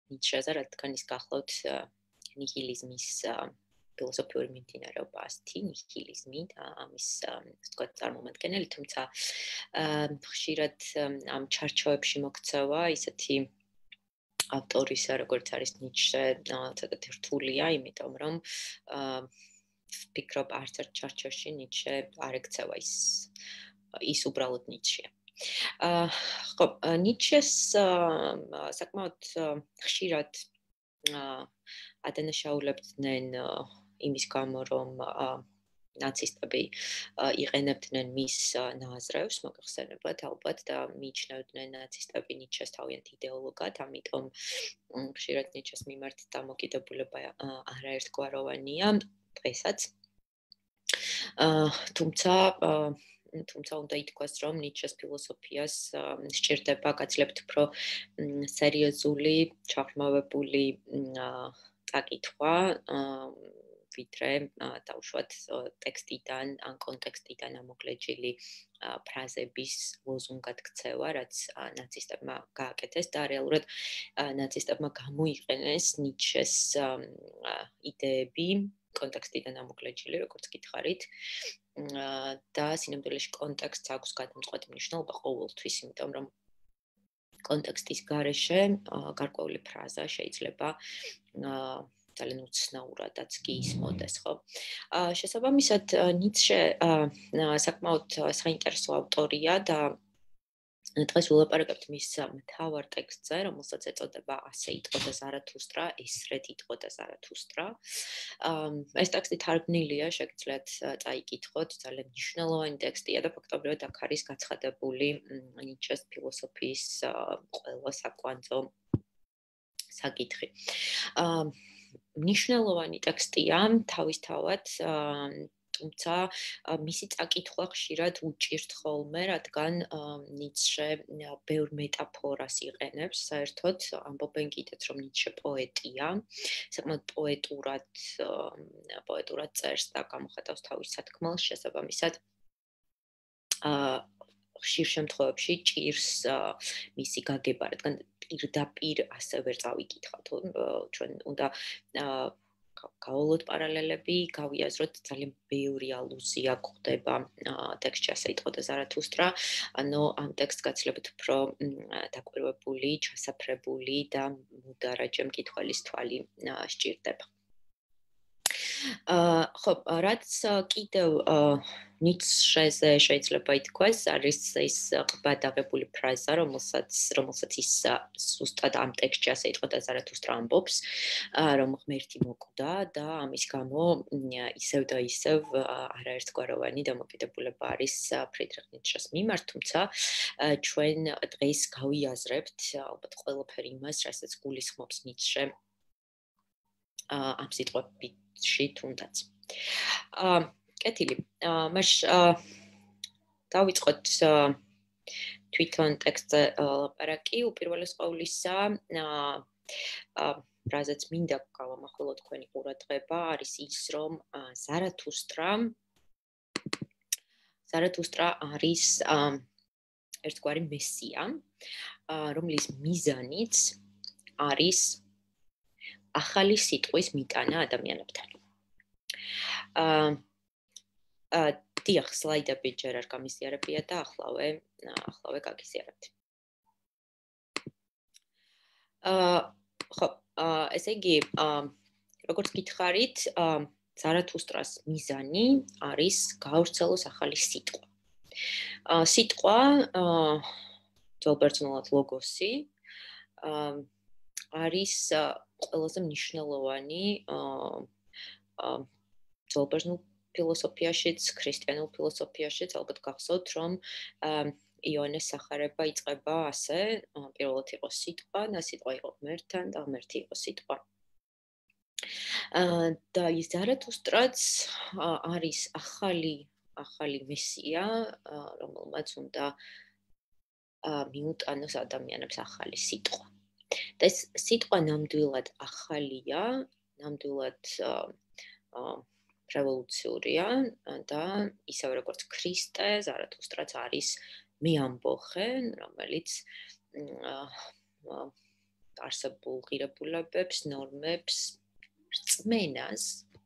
ნიცშეზე, რადგან ის გახლავთ ნიჰილიზმის ფილოსოფიური მიმდინარეობა, ასეთი ნიჰილიზმი და ამის ვთქვათ წარმომადგენელი, თუმცა ხშირად ამ ჩარჩოებში მოქცევა ისეთი ავტორის, როგორც არის ნიცშე, ცოტათი რთულია, იმიტომ რომ ვფიქრობ, არც ერთ ჩარჩოში ნიცშე არ ექცევა ის უბრალოდ ნიცშეა. ხო, ნიცშეს საკმაოდ ხშირად ადანაშაულებდნენ იმის გამო, რომ ნაცისტები იყენებდნენ მის ნაზრევს, მოგეხსენებათ ალბათ და მიიჩნევდნენ ნაცისტები ნიცშეს თავიანთ იდეოლოგად, ამიტომ ხშირად ნიცშეს მიმართ დამოკიდებულება არაერთგვაროვანია დღესაც. თუმცა უნდა ითქვას, რომ ნიცშეს ფილოსოფიას სჭირდება გაცლებთ უფრო სერიოზული, ჩაღრმავებული წაკითხვა, ვიდრე დავუშვათ ტექსტიდან ან კონტექსტიდან ამოგლეჯილი ფრაზების ლოზუნგად ქცევა, რაც ნაცისტებმა გააკეთეს და რეალურად ნაცისტებმა გამოიყენეს ნიცშეს იდეები კონტექსტიდან ამოგლეჯილი, როგორც გითხარით. და სინამდვილეში კონტექსტს აქვს გადამწყვეტი მნიშვნელობა ყოველთვის, იმიტომ რომ კონტექსტის გარეშე გარკვეული ფრაზა შეიძლება ძალიან უცნაურადაც კი ისმოდეს, ხო? შესაბამისად, ნიცშე საკმაოდ საინტერესო ავტორია და დღეს ვილაპარაკებთ მის მთავარ ტექსტზე, რომელსაც ეწოდება ასე იტყოდა ზარათუსტრა, ესრედ იტყოდა ზარათუსტრა. ეს ტექსტი თარგმნილია, შეგიძლიათ წაიკითხოთ, ძალიან მნიშვნელოვანი ტექსტია და ფაქტობრივად აქ არის გაცხადებული ნიცშეს ფილოსოფიის ყველა საკვანძო საკითხი. მნიშვნელოვანი ტექსტია თავისთავად, თუმცა მისი წაკითხვა ხშირად უჭირთ ხოლმე, რადგან ნიცშე ბევრ მეტაფორას იყენებს, საერთოდ ამბობენ კიდეც, რომ ნიცშე პოეტია, საკმაოდ პოეტურად წერს და გამოხატავს თავის სათქმელს, შესაბამისად ხშირ შემთხვევებში ჭირს მისი გაგება, რადგან პირდაპირ ასე ვერ წავიკითხავთ, ჩვენ უნდა გავავლოთ პარალელები, გავიაზროთ ძალიან ბევრი ალუზია გვხდება ტექსტში ასე იტყოდა ზარათუსტრა, ანუ ამ ტექსტს გაცლებთ უფრო დაკვირვებული, ჩასაფრებული და მუდარაჯე მკითხველის თვალი სჭირდება. ხო, რაც კიდევ ნიცშეზე შეიძლება ითქვას, არის ის ყბა დაღებული ფრაზა, რომელსაც ის ზუსტად ამ ტექსტში ასე იტყოდა ზარათუსტრა ამბობს, რომ ღმერთი მოკვდა და ამის გამო ისევ და ისევ არაერთგვაროვანი დამოკიდებულება არის ფრიდრიხ ნიცშეს მიმართ, თუმცა ჩვენ დღეს გავიაზრებთ ალბათ ყველაფერი იმას, რასაც გულისხმობს ნიცშე ამ სიტყვებში თუნდაც. კეთილი. მაშინ დავიწყოთ თვითონ ტექსტზე ლაპარაკი. უპირველეს ყოვლისა, რაზეც მინდა გავამახვილოთ თქვენი ყურადღება, არის ის, რომ ზარათუსტრა არის ერთგვარი მესია, რომლის მიზანიც არის ახალი სიტყვის მიტანა ადამიანებთან. დიახ, სლაიდები ჯერ არ გამიზიარებია და ახლავე გაგიზიარებთ. ხო, ესე იგი, როგორც გითხარით, ზარათუსტრას მიზანი არის გაავრცელოს ახალი სიტყვა. სიტყვა, ძველბერძნულად ლოგოსი, არის ყველაზე მნიშვნელოვანი ძველბერძნულ ფილოსოფიაშიც, ქრისტიანულ ფილოსოფიაშიც, ალბათ გახსოვთ, რომ იონეს სახარება იწყება ასე, პირველად იყო სიტყვა, და სიტყვა იყო ღმერთთან და ღმერთი იყო სიტყვა. და ის ზარათუსტრაც არის ახალი მესია, რომელმაც უნდა მიუტანოს ადამიანებს ახალი სიტყვა. და ეს სიტყვა ნამდვილად ახალია, ნამდვილად რევოლუციურია და ისევ როგორც ქრისტე, ზარათუსტრაც არის მეამბოხე, რომელიც არსებულ ღირებულებებს, ნორმებს, რწმენას,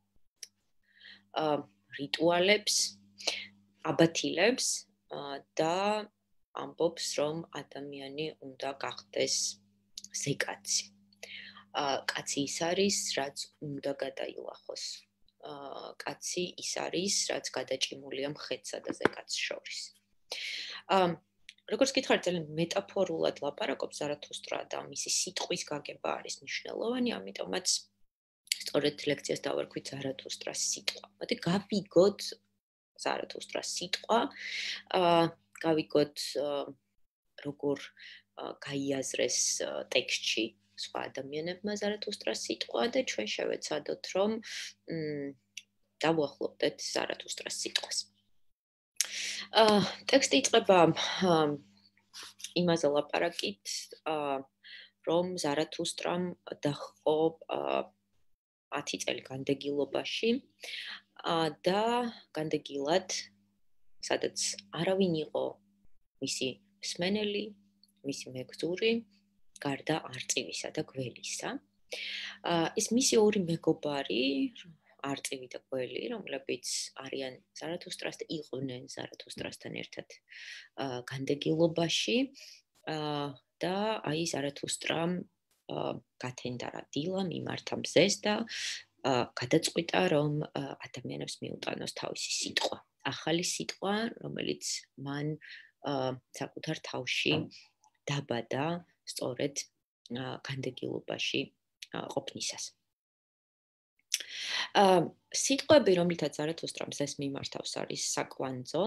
რიტუალებს, აბათილებს და ამბობს, რომ ადამიანი უნდა გახდეს ზეკაცი. კაცი ის არის, რაც უნდა გადაილახოს. კაცი ის არის, რაც გადაჭიმულია მხედსა და ზეკაცს შორის. როგორც გითხარით, ძალიან მეტაფორულად ლაპარაკობს ზარათუსტრა და მისი სიტყვის გაგება არის მნიშვნელოვანი, ამიტომაც სწორედ ლექციას დავარქვით ზარათუსტრას სიტყვა. მოდი გავიგოთ ზარათუსტრას სიტყვა, გავიგოთ როგორ გაიაზრეს ტექსტში სხვა ადამიანებმა ზარათუსტრას სიტყვა და ჩვენ შევეცადოთ, რომ დავუახლოვდეთ ზარათუსტრას სიტყვას. ტექსტი იწყება იმაზე ლაპარაკით, რომ ზარათუსტრამ დაჰყო 10 წელი განდეგილობაში და განდეგილად, სადაც არავინ იყო მისი მსმენელი, მისი მეგზური, გარდა არწივისა და გველისა. ეს მისი ორი მეგობარი, არწივი და გველი, რომლებიც არიან ზარათუსტრას და იყვნენ ზარათუსტრასთან ერთად განდეგილობაში და აი ზარათუსტრამ გათენდარა დილა, მიმართა მზეს და გადაწყვიტა, რომ ადამიანებს მიუტანოს თავისი სიტყვა. ახალი სიტყვა, რომელიც მან საკუთარ თავში დაბადა სწორედ განდეგილობაში ყოფნისას. სიტყვები, რომლითაც ზარათუსტრა მზეს მიმართავს, არის საკვანძო.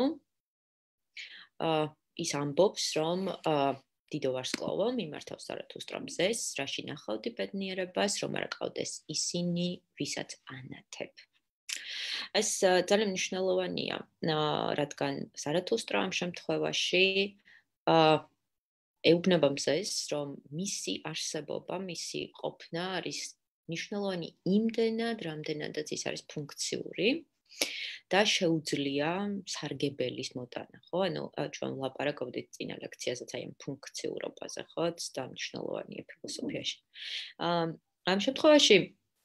ის ამბობს, რომ დიდო ვარსკვლავო მიმართავს ზარათუსტრა მზეს, რაში ნახავდი ბედნიერებას, რომ არ აყავდეს ისინი, ვისაც ანათებ. ეს ძალიან მნიშვნელოვანია, რადგან ზარათუსტრა ამ შემთხვევაში ეუბნება მზეს, რომ მისი არსებობა, მისი ყოფნა არის მნიშვნელოვანი იმდენად, რამდენადაც ის არის ფუნქციური და შეუძლია სარგებელის მოტანა, ხო? ანუ ჩვენ ვლაპარაკობდით წინა ლექციაზეც აი ამ ფუნქციურობაზე, ხო? და მნიშვნელოვანია ფილოსოფიაში. ამ შემთხვევაში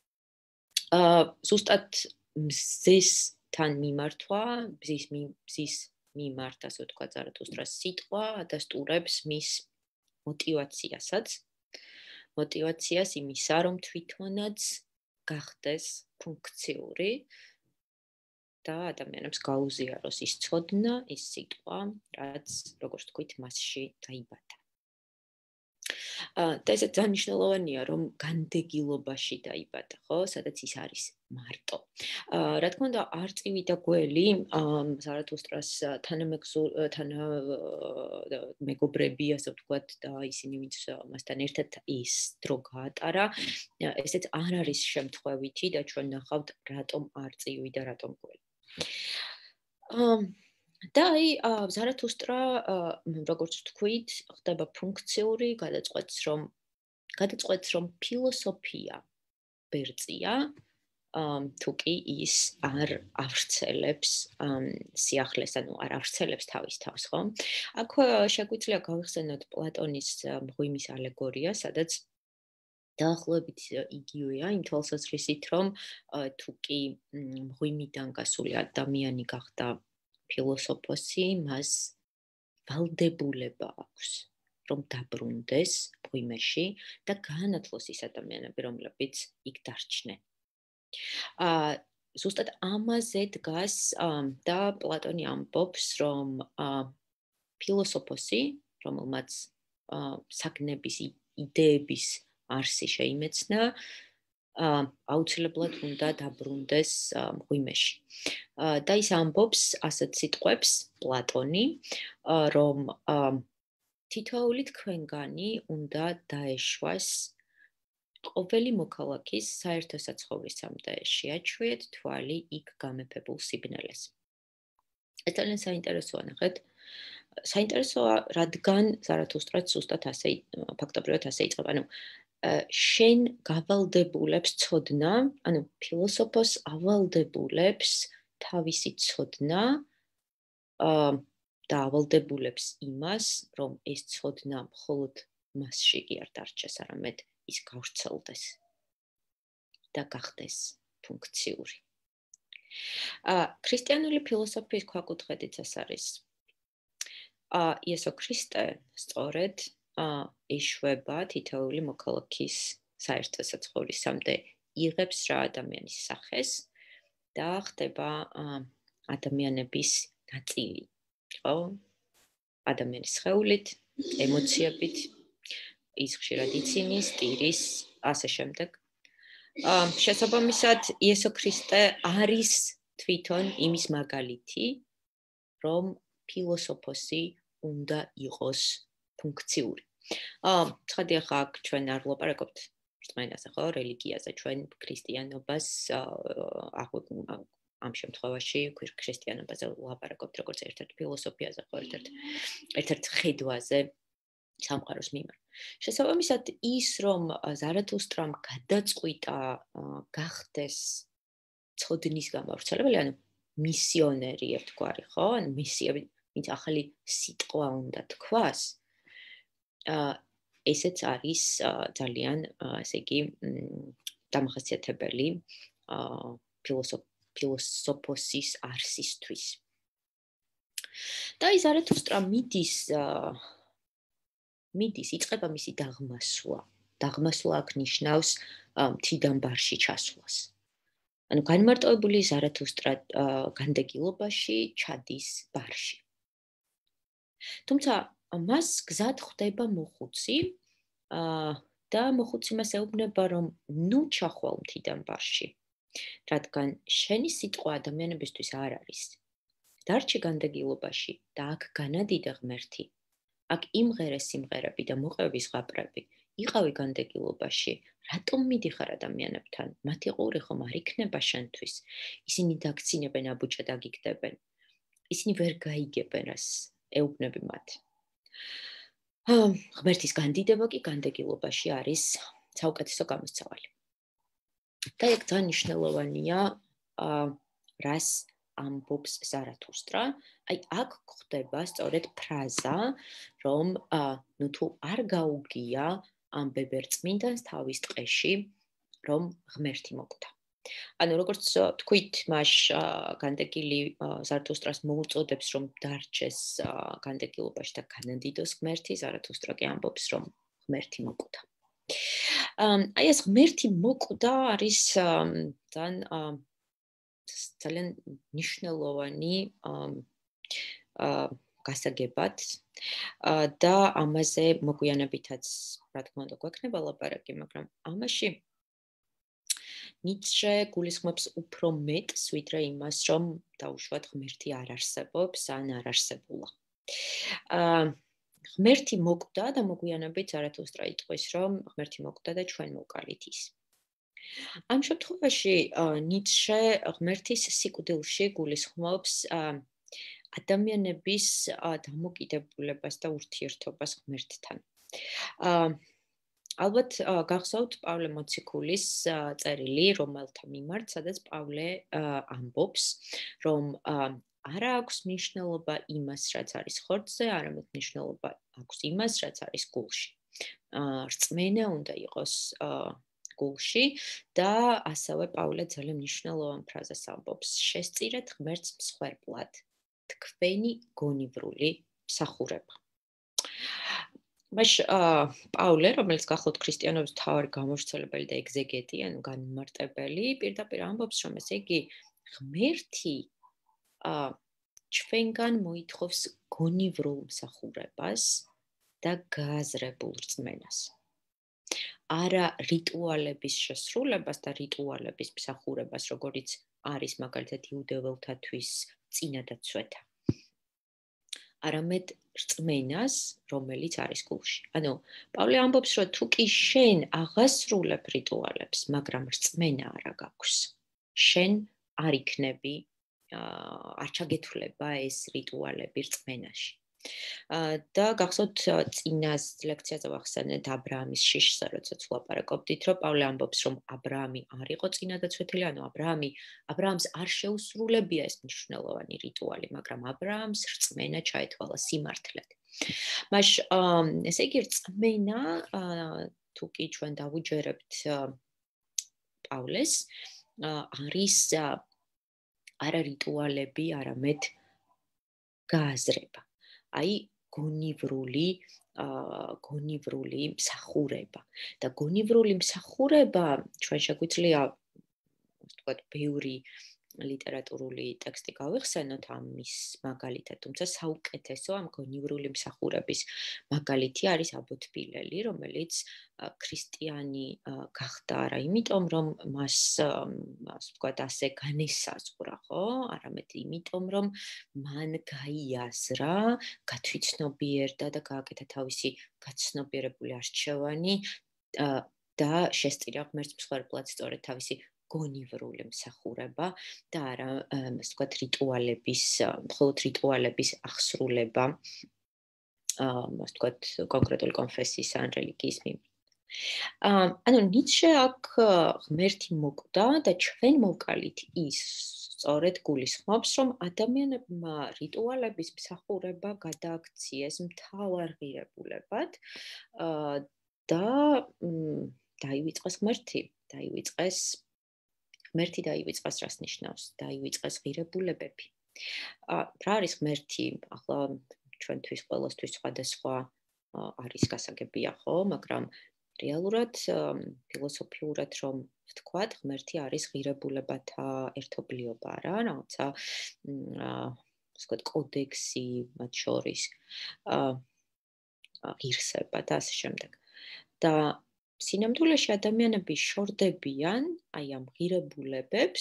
ზუსტად მზესთან მიმართვა, მზის მიმართ, ასე ვთქვათ, ზარათუსტრას სიტყვა ადასტურებს მის მოტივაციას იმისა, რომ თვითონაც გახდეს ფუნქციური და ადამიანებს გაუზიაროს ის ცოდნა, ის სიტყვა, რაც, როგორც ვთქვით, მასში დაიბადა. და ესე ძალიან მნიშვნელოვანია, რომ განდეგილობაში დაიბადა, ხო, სადაც ის არის მარტო. რა თქმა უნდა, არწივი და გველი ზარათუსტრას თანამეგობრები, ასე ვთქვათ, და ისინი, ვინც მასთან ერთად ის დრო გაატარა, ესეც არ არის შემთხვევითი და ჩვენ ნახავთ, რატომ არწივი და რატომ გველი. და აი ზარათუსტრა, როგორც ვთქვით, ხდება ფუნქციური, გადაწყვეტს, რომ ფილოსოფია ბერწია, თუ კი ის არ ავრცელებს სიახლეს, ანუ არ ავრცელებს თავის თავს, ხო? აქ შეგვიძლია გავიხსენოთ პლატონის მღვიმის ალეგორია, სადაც დაახლოებით იგივეა იმ თვალსაზრისით, რომ თუ კი მღვიმიდან გასული ადამიანი გახდა ფილოსოფოსი, მას ვალდებულება აქვს, რომ დაბრუნდეს მღვიმეში და გაანათლოს ის ადამიანები, რომლებიც იქ დარჩნენ. ზუსტად ამაზე დგას და პლატონი ამბობს, რომ ფილოსოფოსი, რომელმაც საგნების იდეების არსი შეიმეცნა, აუცილებლად უნდა დაბრუნდეს მღვიმეში. და ის ამბობს ასეთ სიტყვებს პლატონი, რომ თითოეული თქვენგანი უნდა დაეშვას ყოველი მოქალაქის საერთო საცხოვრისამდე შეაჩვიეთ თვალი იქ გამეფებულ სიბნელეს. ეს ძალიან საინტერესოა, ნახეთ. საინტერესოა, რადგან ზარათუსტრაც ზუსტად ასე ფაქტობრივად ასე იწყება. ანუ შენ გავალდებულებს ცოდნა, ანუ ფილოსოფოს ავალდებულებს თავისი ცოდნა და ავალდებულებს იმას, რომ ეს ცოდნა მხოლოდ მასში კი არ დარჩეს, არამედ ის გავრცელდეს და გახდეს ფუნქციური. ქრისტიანული ფილოსოფიის ქვაკუთხედიც ეს არის. იესო ქრისტე სწორედ ეშვება თითოეული მოქალაქის საერთო საცხოვრისამდე, იღებს რა ადამიანის სახეს და ხდება ადამიანების ნაწილი. ხო? ადამიანის სხეულით, ემოციებით, ის ხშირად ცინის, ტირის, ასე შემდეგ. შესაბამისად, იესო ქრისტე არის თვითონ იმის მაგალითი, რომ ფილოსოფოსი უნდა იყოს ფუნქციური. ცხადია ხა აქ ჩვენ არ ვლაპარაკობთ რწმენაზე, ხო, რელიგიაზე, ჩვენ ქრისტიანობას ამ შემთხვევაში ქრისტიანობაზე ვლაპარაკობთ როგორც ერთ-ერთ ფილოსოფიაზე, ხო, ერთ-ერთ ხედვაზე სამყაროს მიმართ. შესაბამისად, ის რომ ზარათუსტრამ გადაწყვიტა გახდეს ცოდნის გამავრცელებელი, ანუ მისიონერი ერთგვარი, ხო? ანუ მისიები, ვინც ახალი სიტყვა უნდა თქვას, ესეც არის ძალიან, ესე იგი, დამახასიათებელი ფილოსოფოსის არსისთვის. და ის ზარათუსტრა მიდის, იწყება მისი დაღმასვლა. დაღმასვლა აქ ნიშნავს მთიდან ბარში ჩასვლას. ანუ განმარტოვებული ზარათუსტრა განდეგილობაში ჩადის ბარში. თუმცა მას გზად ხვდება მოხუცი და მოხუცი მას ეუბნება, რომ ნუ ჩახვალ მთიდან ბარში, რადგან შენი სიტყვა ადამიანებისთვის არ არის. დარჩი განდეგილობაში და აქ განადიდე ღმერთი. აქ იმღერე სიმღერები და მოყევი ზღაპრები. იყავი განდეგილობაში, რატომ მიდიხარ ადამიანებთან? მათი ყური ხომ არ იქნება შენთვის? ისინი დაგცინებენ, აბუჭად აგიგდებენ. ისინი ვერ გაიგებენ, რას ეუბნები მათ. ღმერთის განდიდება კი განდეგილობაში არის საუკეთესო გამოსცემელი. და ეგ ძალიან მნიშვნელოვანია, რას ამბობს ზარათუსტრა. აი აქ გვხდება სწორედ ფრაზა, რომ ნუ თუ არ გაუგია ამ ბებერწმინდანს თავის ტყეში, რომ ღმერთი მოკვდა. ანუ როგორც თქვით, მას განდეგილი ზარათუსტრას მოუწოდებს, რომ დარჩეს განდეგილობაში და განადიდოს ღმერთი, ზარათუსტრა კი ამბობს, რომ ღმერთი მოკვდა. აი ეს ღმერთი მოკვდა არის ძალიან მნიშვნელოვანი გასაგებად და ამაზე მოგვიანებითაც, რა თქმა უნდა, გვექნება ლაპარაკი, მაგრამ ამაში ნიცშე გულისხმობს უფრო მეტს, ვიდრე იმას, რომ დაუშვათ ღმერთი არ არსებობს ან არ არსებულა. ღმერთი მოკვდა და მოგვიანებით ზარათუსტრა იტყვის, რომ ღმერთი მოკვდა და ჩვენ მოვკალით ის. ამ შემთხვევაში ნიცშე ღმერთის სიკვდილში გულისხმობს ადამიანების დამოკიდებულებას და ურთიერთობას ღმერთთან. ალბათ გახსოვთ პავლე მოციქულის წერილი, რომელთა მიმართ, სადაც პავლე ამბობს, რომ არა აქვს მნიშვნელობა იმას, რაც არის ხორცზე, არამედ მნიშვნელობა აქვს იმას, რაც არის გულში. რწმენა უნდა იყოს გულში და ასევე პავლე ძალიან მნიშვნელოვან ფრაზას ამბობს: შესწირეთ ღმერთს მსხვერპლად, თქვენი გონივრული მსახურება. მაშ პავლე, რომელიც გახლავთ ქრისტიანობის მთავარი გამავრცელებელი და ეგზეგეტი, ანუ განმარტებელი, პირდაპირ ამბობს, რომ ესე იგი ღმერთი ჩვენგან მოითხოვს გონივრულ მსახურებას და გააზრებულ რწმენას. არა რიტუალების შესრულებას და რიტუალების მსახურებას, როგორიც არის მაგალითად იუდეველთათვის წინადაცვეთა. არამედ რწმენას, რომელიც არის გულში. ანუ პავლე ამბობს, რომ თუ კი შენ აღასრულებ რიტუალებს, მაგრამ რწმენა არა გაქვს, შენ არ იქნები, არ ჩაგეთვლება ეს რიტუალები რწმენაში. და გახსოვთ წინას ლექციაზე ვახსენეთ აბრაამის შიშზე, როდესაც ვლაპარაკობდით, რომ პავლე ამბობს, რომ აბრაამი არ იყო წინადაცვეთელი, ანუ აბრაამს არ შეუსრულებია ეს მნიშვნელოვანი რიტუალი, მაგრამ აბრაამს რწმენა ჩაეთვალა სიმართლედ. მას ესე იგი რწმენა თუ კი ჩვენ დავუჯერებთ პავლეს არის არა რიტუალები, არამედ გააზრება. აი გონივრული მსახურება. და გონივრული მსახურება ჩვენ შეგვიძლია ვთქვათ, ბევრი ლიტერატურული ტექსტი გავიხსენოთ ამის მაგალითად, თუმცა საუკეთესო ამ გონივრული მსახურების მაგალითი არის აბოთბილელი, რომელიც ქრისტიანი გახდა არა იმიტომ, რომ მას ასე ვთქვათ, ასე განესაზღვრა, ხო? არამედ იმიტომ, რომ მან გაიაზრა, გათვითცნობიერდა და გააკეთა თავისი გაცნობიერებული არჩევანი და შესწირა ღმერთს მსხვერპლად სწორედ თავისი გონივრული მსახურება და არა, ასე ვთქვათ, მხოლოდ რიტუალების აღსრულება, ასე ვთქვათ, კონკრეტული კონფესიის ან რელიგიის მიმართ. ანუ ნიცშე აქ ღმერთი მოკვდა და ჩვენ მოვკალით ის სწორედ გულისხმობს, რომ ადამიანებმა რიტუალების მსახურება გადააქციეს მთავარ ღირებულებად და დაივიწყეს ღმერთი, ღმერთი დაივიწყეს, რას ნიშნავს? დაივიწყეს ღირებულებები. რა არის ღმერთი? ახლა ჩვენთვის ყველასთვის სხვადასხვა არის გასაგებია, ხო? მაგრამ რეალურად, ფილოსოფიურად რომ ვთქვათ, ღმერთი არის ღირებულებათა ერთობლიობა, რა, რაღაცა ასე ვთქვათ, კოდექსი მათ შორის, ღირსება და ასე შემდეგ. და სინამდვილეში ადამიანები შორდებიან აი ამ ღირებულებებს,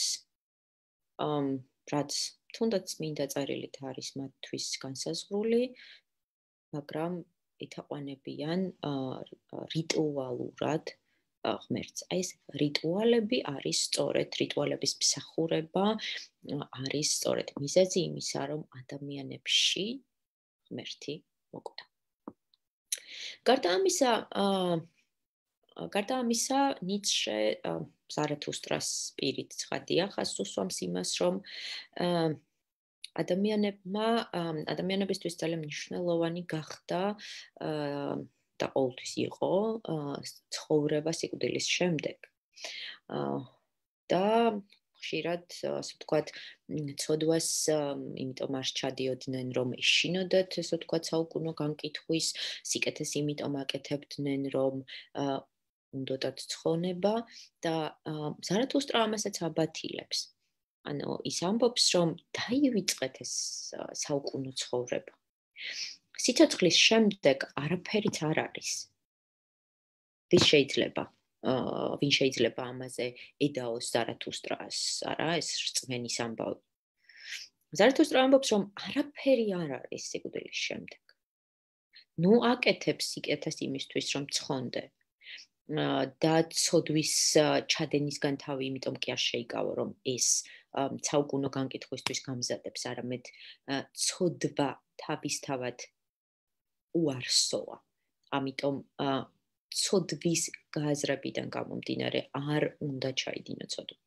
რაც თუნდაც მინდა წერილით არის მათთვის განსაზღვრული, მაგრამ ითაყვანებიან რიტუალურად ღმერთს. აი ეს რიტუალები არის სწორედ რიტუალების მსახურება არის სწორედ მიზეზი იმისა, რომ ადამიანებში ღმერთი მოკვდა. გარდა ამისა, ნიცშე ზარათუსტრას პირით ცხადია ხაზს უსვამს იმას, რომ ადამიანებისთვის ძალიან მნიშვნელოვანი გახდა და ყოველთვის იყო ცხოვრება სიკვდილის შემდეგ. და ხშირად, ასე ვთქვათ, ცოდვას იმიტომ არ ჩადიოდნენ, რომ ეშინოდათ, ასე ვთქვათ, საუკუნო განკითხვის, სიკეთეს იმიტომ აკეთებდნენ, რომ უნდოდათ ცხონება და ზარათუსტრა ამასაც აბათილებს. ანუ ის ამბობს, რომ დაივიწყეთ ეს საუკუნო ცხოვრება. სიცოცხლის შემდეგ არაფერიც არ არის. ვინ შეიძლება ამაზე ედაოს ზარათუსტრას, არა, ეს რწმენის ამბავი. ზარათუსტრა ამბობს, რომ არაფერი არ არის სიკვდილის შემდეგ. ნუ აკეთებ სიკეთეს იმისთვის, რომ ცხონდე. და ცოდვის ჩადენისგან თავი, იმიტომ კი არ შეიკავო, რომ ეს საუკუნო განკითხვისთვის გამზადებს, არამედ ცოდვა თავისთავად უარსოა. ამიტომ ცოდვის გააზრებიდან გამომდინარე არ უნდა ჩაიდინო ცოდვა.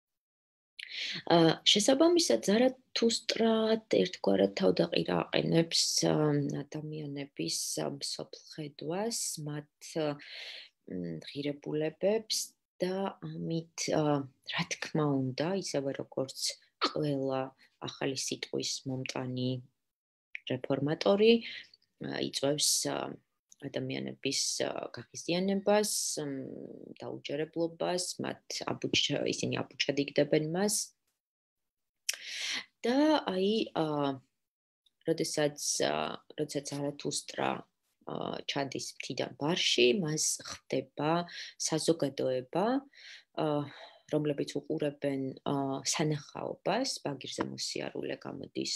შესაბამისად, ზარათუსტრა ერთგვარად თავდაყირა აყენებს ადამიანების მსოფლხედვას, მათ ღირებულებებს და ამით, რა თქმა უნდა, ისევე როგორც ყველა ახალი სიტყვის მომტანი რეფორმატორი, იწვევს ადამიანების გაღიზიანებას, დაუჯერებლობას, ისინი აბუჩადიგდებენ მას. და აი, როდესაც ზარათუსტრა ჩადის მთიდან ბარში, მას ხდება საზოგადოება, რომლებიც უყურებენ სანახაობას, ბაგირზე მოსიარულე გამოდის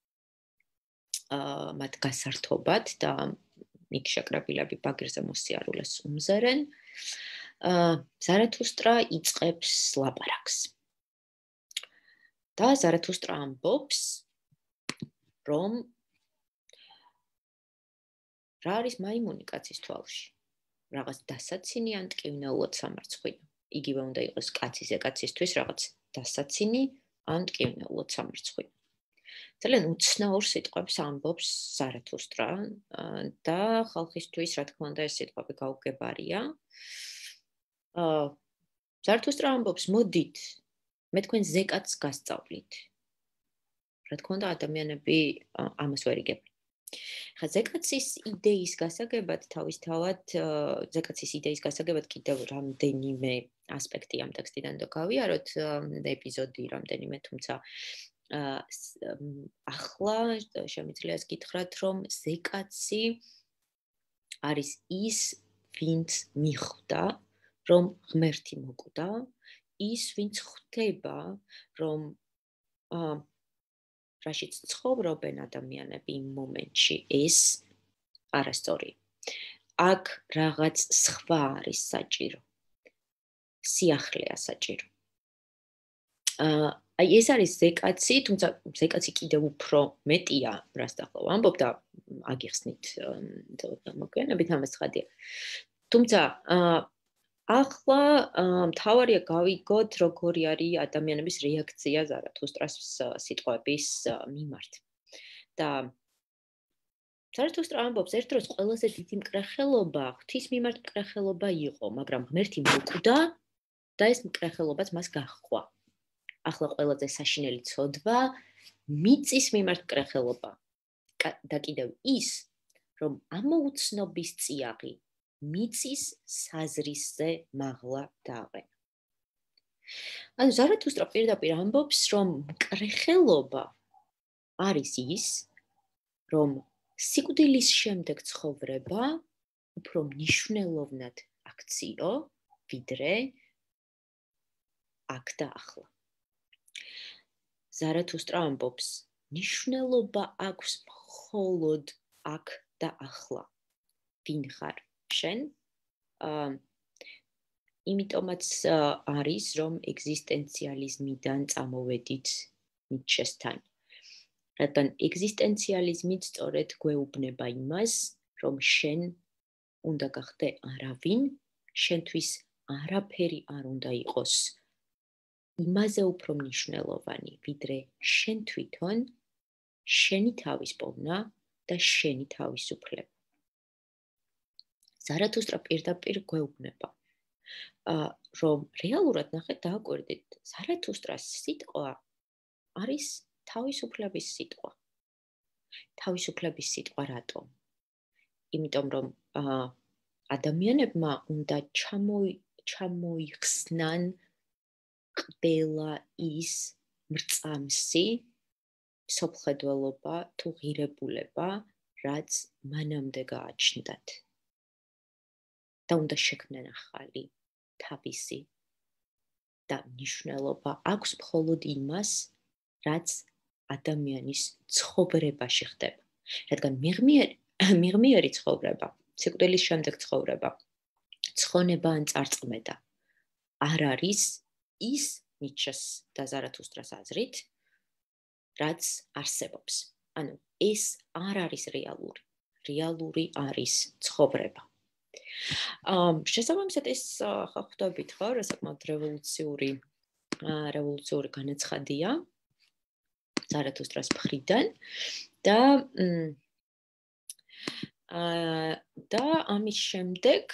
მათ გასართობად და იქ შეკრებილები ბაგირზე მოსიარულეს უმზერენ. ზარათუსტრა იწყებს ლაპარაკს. და ზარათუსტრა ამბობს, რომ რა არის მაიმუნი კაცის თვალში? რაღაც დასაცინი ან ტკივნეულად სამარცხვინო. იგივე უნდა იყოს კაცის კაცისთვის რაღაც დასაცინი ან ტკივნეულად სამარცხვინო. ძალიან უცნაურ სიტყვებს ამბობს ზარათუსტრა და ხალხისთვის, რა თქმა უნდა, ეს სიტყვები გაუგებარია. ზარათუსტრა ამბობს, მოდით, მე თქვენ ზეკაც გასწავლით. რა თქმა უნდა, ადამიანები ამას ვერ იგებენ. ხა ზეკაცის იდეის გასაგებად თავისთავად ზეკაცის იდეის გასაგებად კიდევ რამდენიმე ასპექტი ამ ტექსტიდან და გავიაროთ ეპიზოდი რამდენიმე, თუმცა ახლა შემიძლია გითხრათ, რომ ზეკაცი არის ის, ვინც მიხვდა, რომ ღმერთი მოკვდა, ის, ვინც ხვდება, რომ რაშიც ცხოვრობენ ადამიანები იმ მომენტში, ეს არასწორი. აქ რაღაც სხვა არის საჭირო. სიახლეა საჭირო. აი ეს არის ზეკაცი, თუმცა ზეკაცი კიდევ უფრო მეტია, რას ახლა ვამბობ და აგიხსნით მოგვიანებით ამას ხადია. თუმცა ახლა მთავარია გავიგოთ, როგორი არის ადამიანების რეაქცია ზარათუსტრას სიტყვების მიმართ. და ზარათუსტრა ამბობს, ერთ დროს ყველაზე დიდი მკრახელობა ღვთის მიმართ მკრახელობა იყო, მაგრამ ღმერთი მოკვდა და ეს მკრახელობაც მას გაჰყვა. ახლა ყველაზე საშინელი ცოდვა მიწის მიმართ მკრახელობა და კიდევ ის, რომ ამოუცნობის წიაღი მიწის საზრისზე მაღლა დააყენა. ანუ ზარათუსტრა პირდაპირ ამბობს, რომ მკრახელობა არის ის, რომ სიკვდილის შემდეგ ცხოვრება უფრო მნიშვნელოვნად აქციო, ვიდრე აქ და ახლა. ზარათუსტრა ამბობს, მნიშვნელობა აქვს მხოლოდ აქ და ახლა. ვინ ხარ შენ? იმიტომაც არის, რომ ეგზისტენციალიზმიდან წამოვედით ნიცშესთან. რადგან ეგზისტენციალიზმი სწორედ გვეუბნება იმას, რომ შენ უნდა გახდე არავინ, შენთვის არაფერი არ უნდა იყოს იმაზე უფრო მნიშვნელოვანი, ვიდრე შენ თვითონ, შენი თავის პოვნა და შენი თავისუფლება. ზარათუსტრა პირდაპირ გვეუბნება, რომ რეალურად ნახეთ დააკვირდით, ზარათუსტრას სიტყვა არის თავისუფლების სიტყვა. თავისუფლების სიტყვა რატომ? იმიტომ რომ ადამიანებმა უნდა ჩამოიხსნან ყველა ის მრწამსი სოფხედველობა თუ ღირებულება, რაც მანამდე გააჩნდათ. და უნდა შექმნან ახალი თავისი და მნიშვნელობა აქვს მხოლოდ იმას, რაც ადამიანის ცხოვრებაში ხდება. რადგან მიღმიერი ცხოვრება, სიკვდილის შემდეგ ცხოვრება, ცხონება ან წარწმედა არ არის ის ნიცშეს და ზარათუსტრას აზრით, რაც არსებობს. ანუ ეს არ არის რეალური. რეალური არის ცხოვრება. შესაბამისად ეს ხვდებით ხო, რა საკმაოდ რევოლუციური განაცხადია ზარათუსტრას მხრიდან და ამის შემდეგ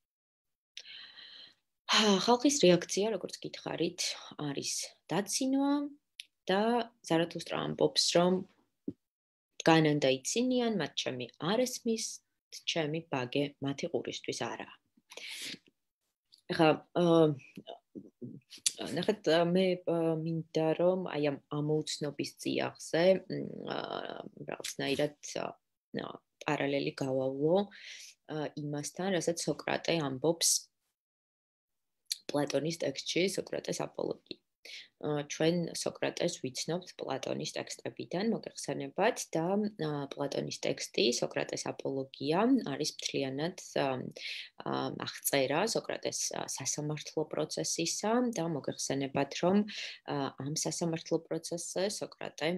ხალხის რეაქცია, როგორც გითხარით, არის დაცინვა და ზარათუსტრა ამბობს, რომ დგანან და იცინიან, მათ ჩემი არ ესმის, ჩემი ბაგე მათი ყურისთვის არაა. ახლა ნახეთ, მე მინდა რომ აი ამ ამოუცნობის წიაღზე რაღაცნაირად პარალელი გავავლო იმასთან, რასაც სოკრატე ამბობს პლატონის ტექსტში, სოკრატეს აპოლოგია. ჩვენ სოკრატეს ვიცნობთ პლატონის ტექსტებიდან, მოგეხსენებათ და პლატონის ტექსტი, სოკრატეს აპოლოგია არის მთლიანად აღწერა სოკრატეს სასამართლო პროცესისა და მოგეხსენებათ, რომ ამ სასამართლო პროცესზე სოკრატე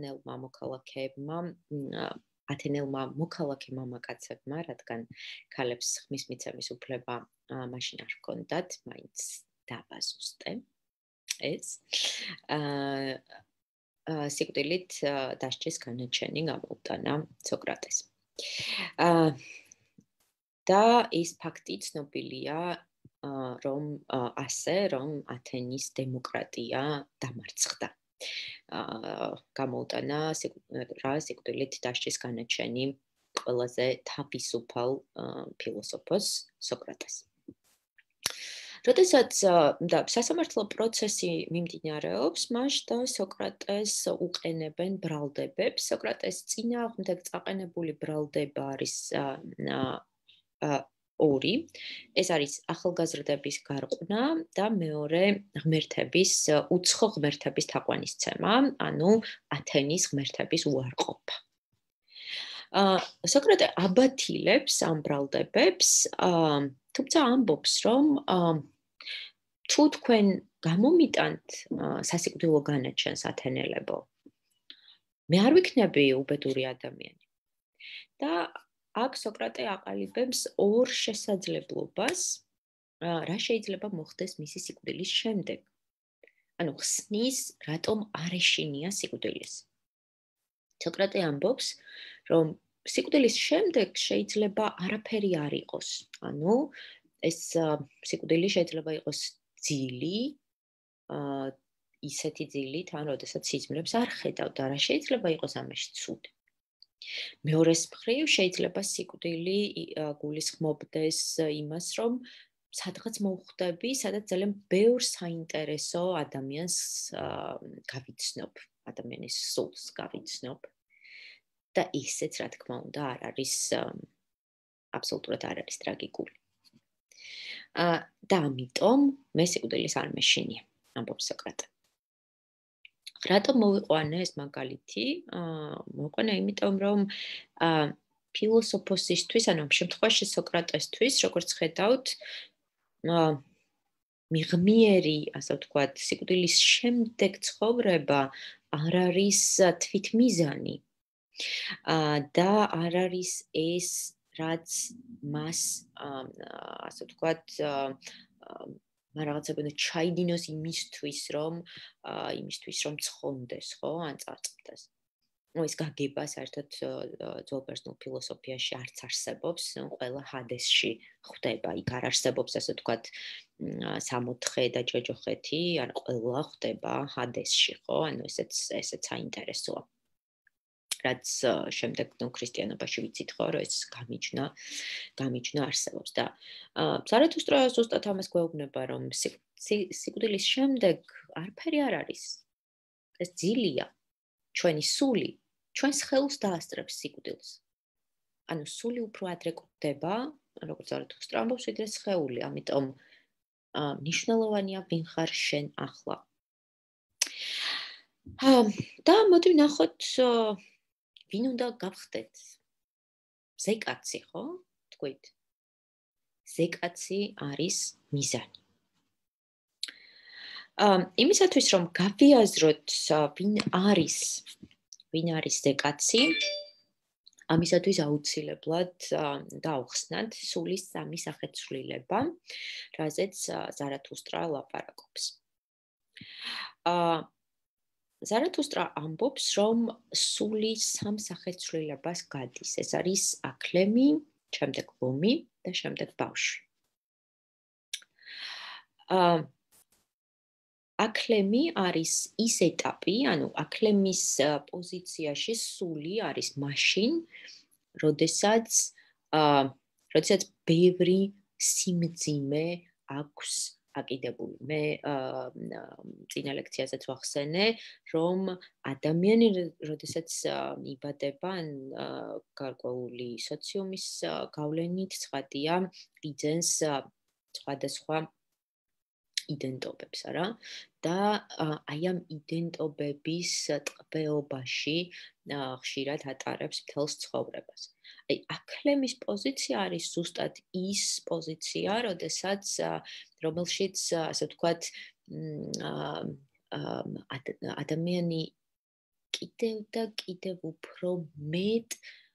ათენელმა მოქალაქე მამაკაცებმა, რადგან ქალებს ხმის მიცემის უფლება მაშინ არ ჰქონდათ, მაინც დააბაზუსტე. ეს სიკვდილით დასჯის განაჩენი გამოუტანა სოკრატეს. აა და ის ფაქტი ცნობილია, რომ ათენის დემოკრატია დამარცხდა. გამოუტანა სიკვდილით დასჯის განაჩენი ყველაზე თავისუფალ ფილოსოფოს სოკრატეს. როდესაც სასამართლო პროცესი მიმდინარეობს, მაშინ სოკრატეს უყენებენ ბრალდებებს. სოკრატეს წინააღმდეგ წაყენებული ბრალდება არის ორი. ეს არის ახალგაზრდების გარყვნა და მეორე უცხო ღმერთების თაყვანისცემა, ანუ ათენის ღმერთების უარყოფა. სოკრატე აბათილებს ამ ბრალდებებს, თუმცა ამბობს, რომ თუ თქვენ გამომიტანთ სასიკვდილო განაჩენს ათენელებო, მე არ ვიქნები უბედური ადამიანი. და აქ სოკრატე აყალიბებს ორ შესაძლებლობას, რა შეიძლება მოხდეს მისი სიკვდილის შემდეგ. ანუ ხსნის, რატომ არ ეშინია სიკვდილის. სოკრატე ამბობს, რომ სიკვდილის შემდეგ შეიძლება არაფერი არ იყოს. ანუ ეს სიკვდილი შეიძლება იყოს ძილი, ისეთი ძილი, თან როდესაც სიზმრებს არ ხედავ და რა შეიძლება იყოს ამაში ცუდი. მეორეს მხრივ შეიძლება სიკვდილი გულისხმობდეს იმას, რომ სადღაც მოვხვდები, სადაც ძალიან ბევრ საინტერესო ადამიანს გავიცნობ, ადამიანის სულს გავიცნობ. და ისეც, რა თქმა უნდა, არ არის აბსოლუტურად არ არის ტრაგიკული. და ამიტომ მე სიკვდილის არ მეშინია, ამბობს სოკრატე. რატომ მოვიყვანე ეს მაგალითი? მოვიყვანე იმიტომ, რომ ფილოსოფოსისთვის, ანუ ამ შემთხვევაში სოკრატესთვის, როგორც ხედავთ, მიღმიერი, ასე ვთქვათ, სიკვდილის შემდეგ ცხოვრება არ არის თვითმიზანი. და არ არის ეს, რაც მას, ასე ვთქვათ, რაღაცა ჩაიდინოს იმისთვის, რომ ცხონდეს, ხო, ან წარწყდეს. ეს გაგება საერთოდ ძველბერძნულ ფილოსოფიაში არც არსებობს, ყველა ჰადესში ხვდება, იქ არ არსებობს, ასე ვთქვათ, სამოთხე და ჯოჯოხეთი, ან ყველა ხვდება ჰადესში, ხო, ანუ ესეც საინტერესოა. რაც შემდეგ ქრისტიანობაში ვიცით ხო, რომ ეს გამიჯნა არსებობს და ზარათუსტრა ზუსტად ამას გვეუბნება, რომ სიკვდილის შემდეგ არაფერი არ არის. ეს ძილია, ჩვენი სული, ჩვენს ხელს დაასწრებს სიკვდილს. ანუ სული უფრო ადრე კვდება, როგორც ზარათუსტრა ამბობს, ვიდრე სხეული, ამიტომ მნიშვნელოვანია ვინ ხარ შენ ახლა. და მოდი ვნახოთ ვინ უნდა გავხდეთ? ზეკაცი, ხო? თქვით. ზეკაცი არის მიზანი. იმისათვის, რომ გავიაზროთ ვინ არის ზეკაცი, ამისათვის აუცილებლად დავხსნათ სულის სამი სახეცვლილება, რაზეც ზარათუსტრა ლაპარაკობს. ზარათუსტრა ამბობს, რომ სული სამ სახეცვლილებას გადის. ეს არის აკლემი, შემდეგ ლომი და შემდეგ ბავშვი. აკლემი არის ის ეტაპი, ანუ აკლემის პოზიციაში სული არის მაშინ, როდესაც ბევრი სიმძიმე აქვს აკიდებული. მე წინა ლექციაზეც ვახსენე, რომ ადამიანი, როდესაც იბადება, გარკვეული სოციუმის გავლენით, ცხადია, იძენს სხვადასხვა იდენტობებს, არა? და აი ამ იდენტობების ტყვეობაში ხშირად ატარებს მთელს ცხოვრებას. აი, აკლემის პოზიცია არის ზუსტად ის პოზიცია, რომელშიც, ასე ვთქვათ, ადამიანი კიდევ და კიდევ უფრო მეტ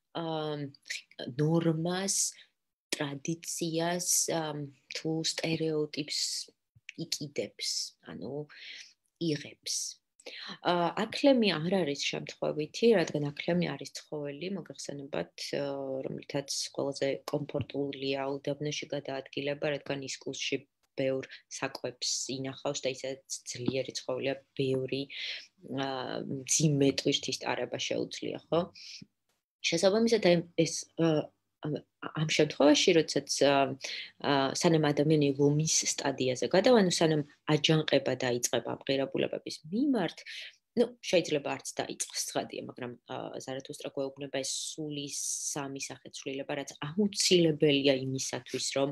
ნორმას, ტრადიციას თუ სტერეოტიპს იყიდებს, ანუ იღებს. აქლემი არ არის შემთხვევითი, რადგან აქლემი არის ცხოველი, მოგეხსენებათ, რომლითაც ყველაზე კომფორტულია უდაბნოში გადაადგილება, რადგან ის კუსში ბევრ საკვებს ინახავს და ისედაც ძლიერი ცხოველია, ბევრი მძიმე ტვირთის ტარება შეუძლია, ხო? შესაბამისად, ეს ამ შემთხვევაში, როდესაც სანამ ადამიანი ლომის სტადიაზე გადავან, სანამ აჯანყება დაიწყება ამღირებულებების მიმართ, შეიძლება არც დაიწყოს ცხადია, მაგრამ ზარათუსტრა გვეუბნება ეს სული სამი სახეცვლილება, რაც აუცილებელია იმისათვის, რომ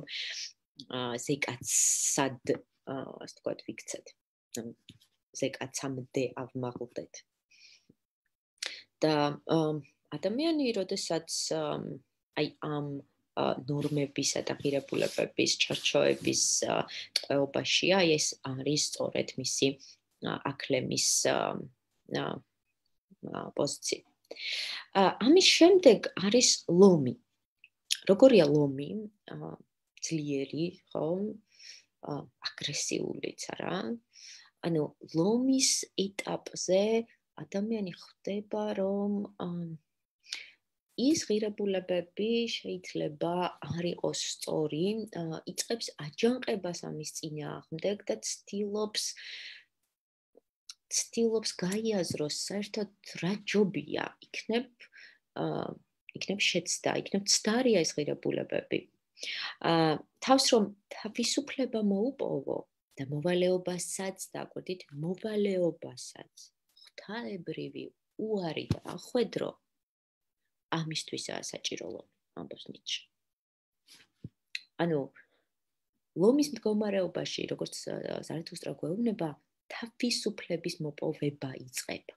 ზეკაცად, ასე ვთქვათ, ვიქცეთ. ზეკაცამდე ავმაღლდეთ. და ადამიანი, როდესაც აი ამ ნორმებისა და ღირებულებების ჩარჩოების ტყვეობაშია, ეს არის სწორედ მისი აქლემის პოზიცია. ამის შემდეგ არის ლომი. როგორია ლომი? ძლიერი, ხო? აგრესიულიც არა? ანუ ლომის ეტაპზე ადამიანი ხვდება, რომ ის ღირებულებები შეიძლება არ იყოს სწორი, იწყებს აჯანყებას ამის წინააღმდეგ და ცდილობს გაიაზროს საერთოდ რა ჯობია, იქნებ შეცდა, იქნებ ცდარია ეს ღირებულებები. თავს რომ თავისუფლება მოუპოვო და მოვალეობასაც დაკვირდით, მოვალეობასაც ღვთაებრივი უარი და ახვედრო ამისთვისაა საჭირო ლომი, ამბობს ნიცშე. ანუ ლომის მდგომარეობაში, როგორც ზარათუსტრა გვეუბნება, თავისუფლების მოპოვება იწყება.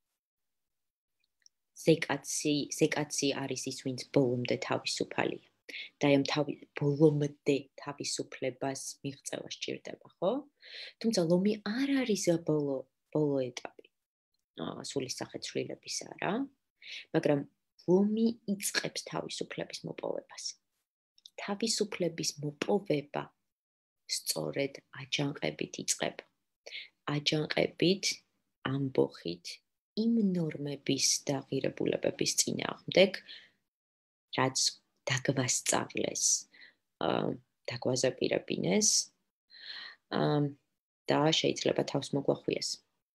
ზეკაცი არის ის, ვინც ბოლომდე თავისუფალია. და ამ ბოლომდე თავისუფლებას მიღწევა სჭირდება, ხო? თუმცა ლომი არ არის ბოლო ეტაპი. სულის სახეცვლილებისა რა, მაგრამ ლომი იწყებს თავისუფლების მოპოვებას. თავისუფლების მოპოვება სწორედ აჯანყებით იწყება. აჯანყებით, ამბოხით, იმ ნორმების და ღირებულებების წინააღმდეგ, რაც დაგვასწავლეს, დაგვაზეპირებინეს და შეიძლება თავს მოგვახვიეს.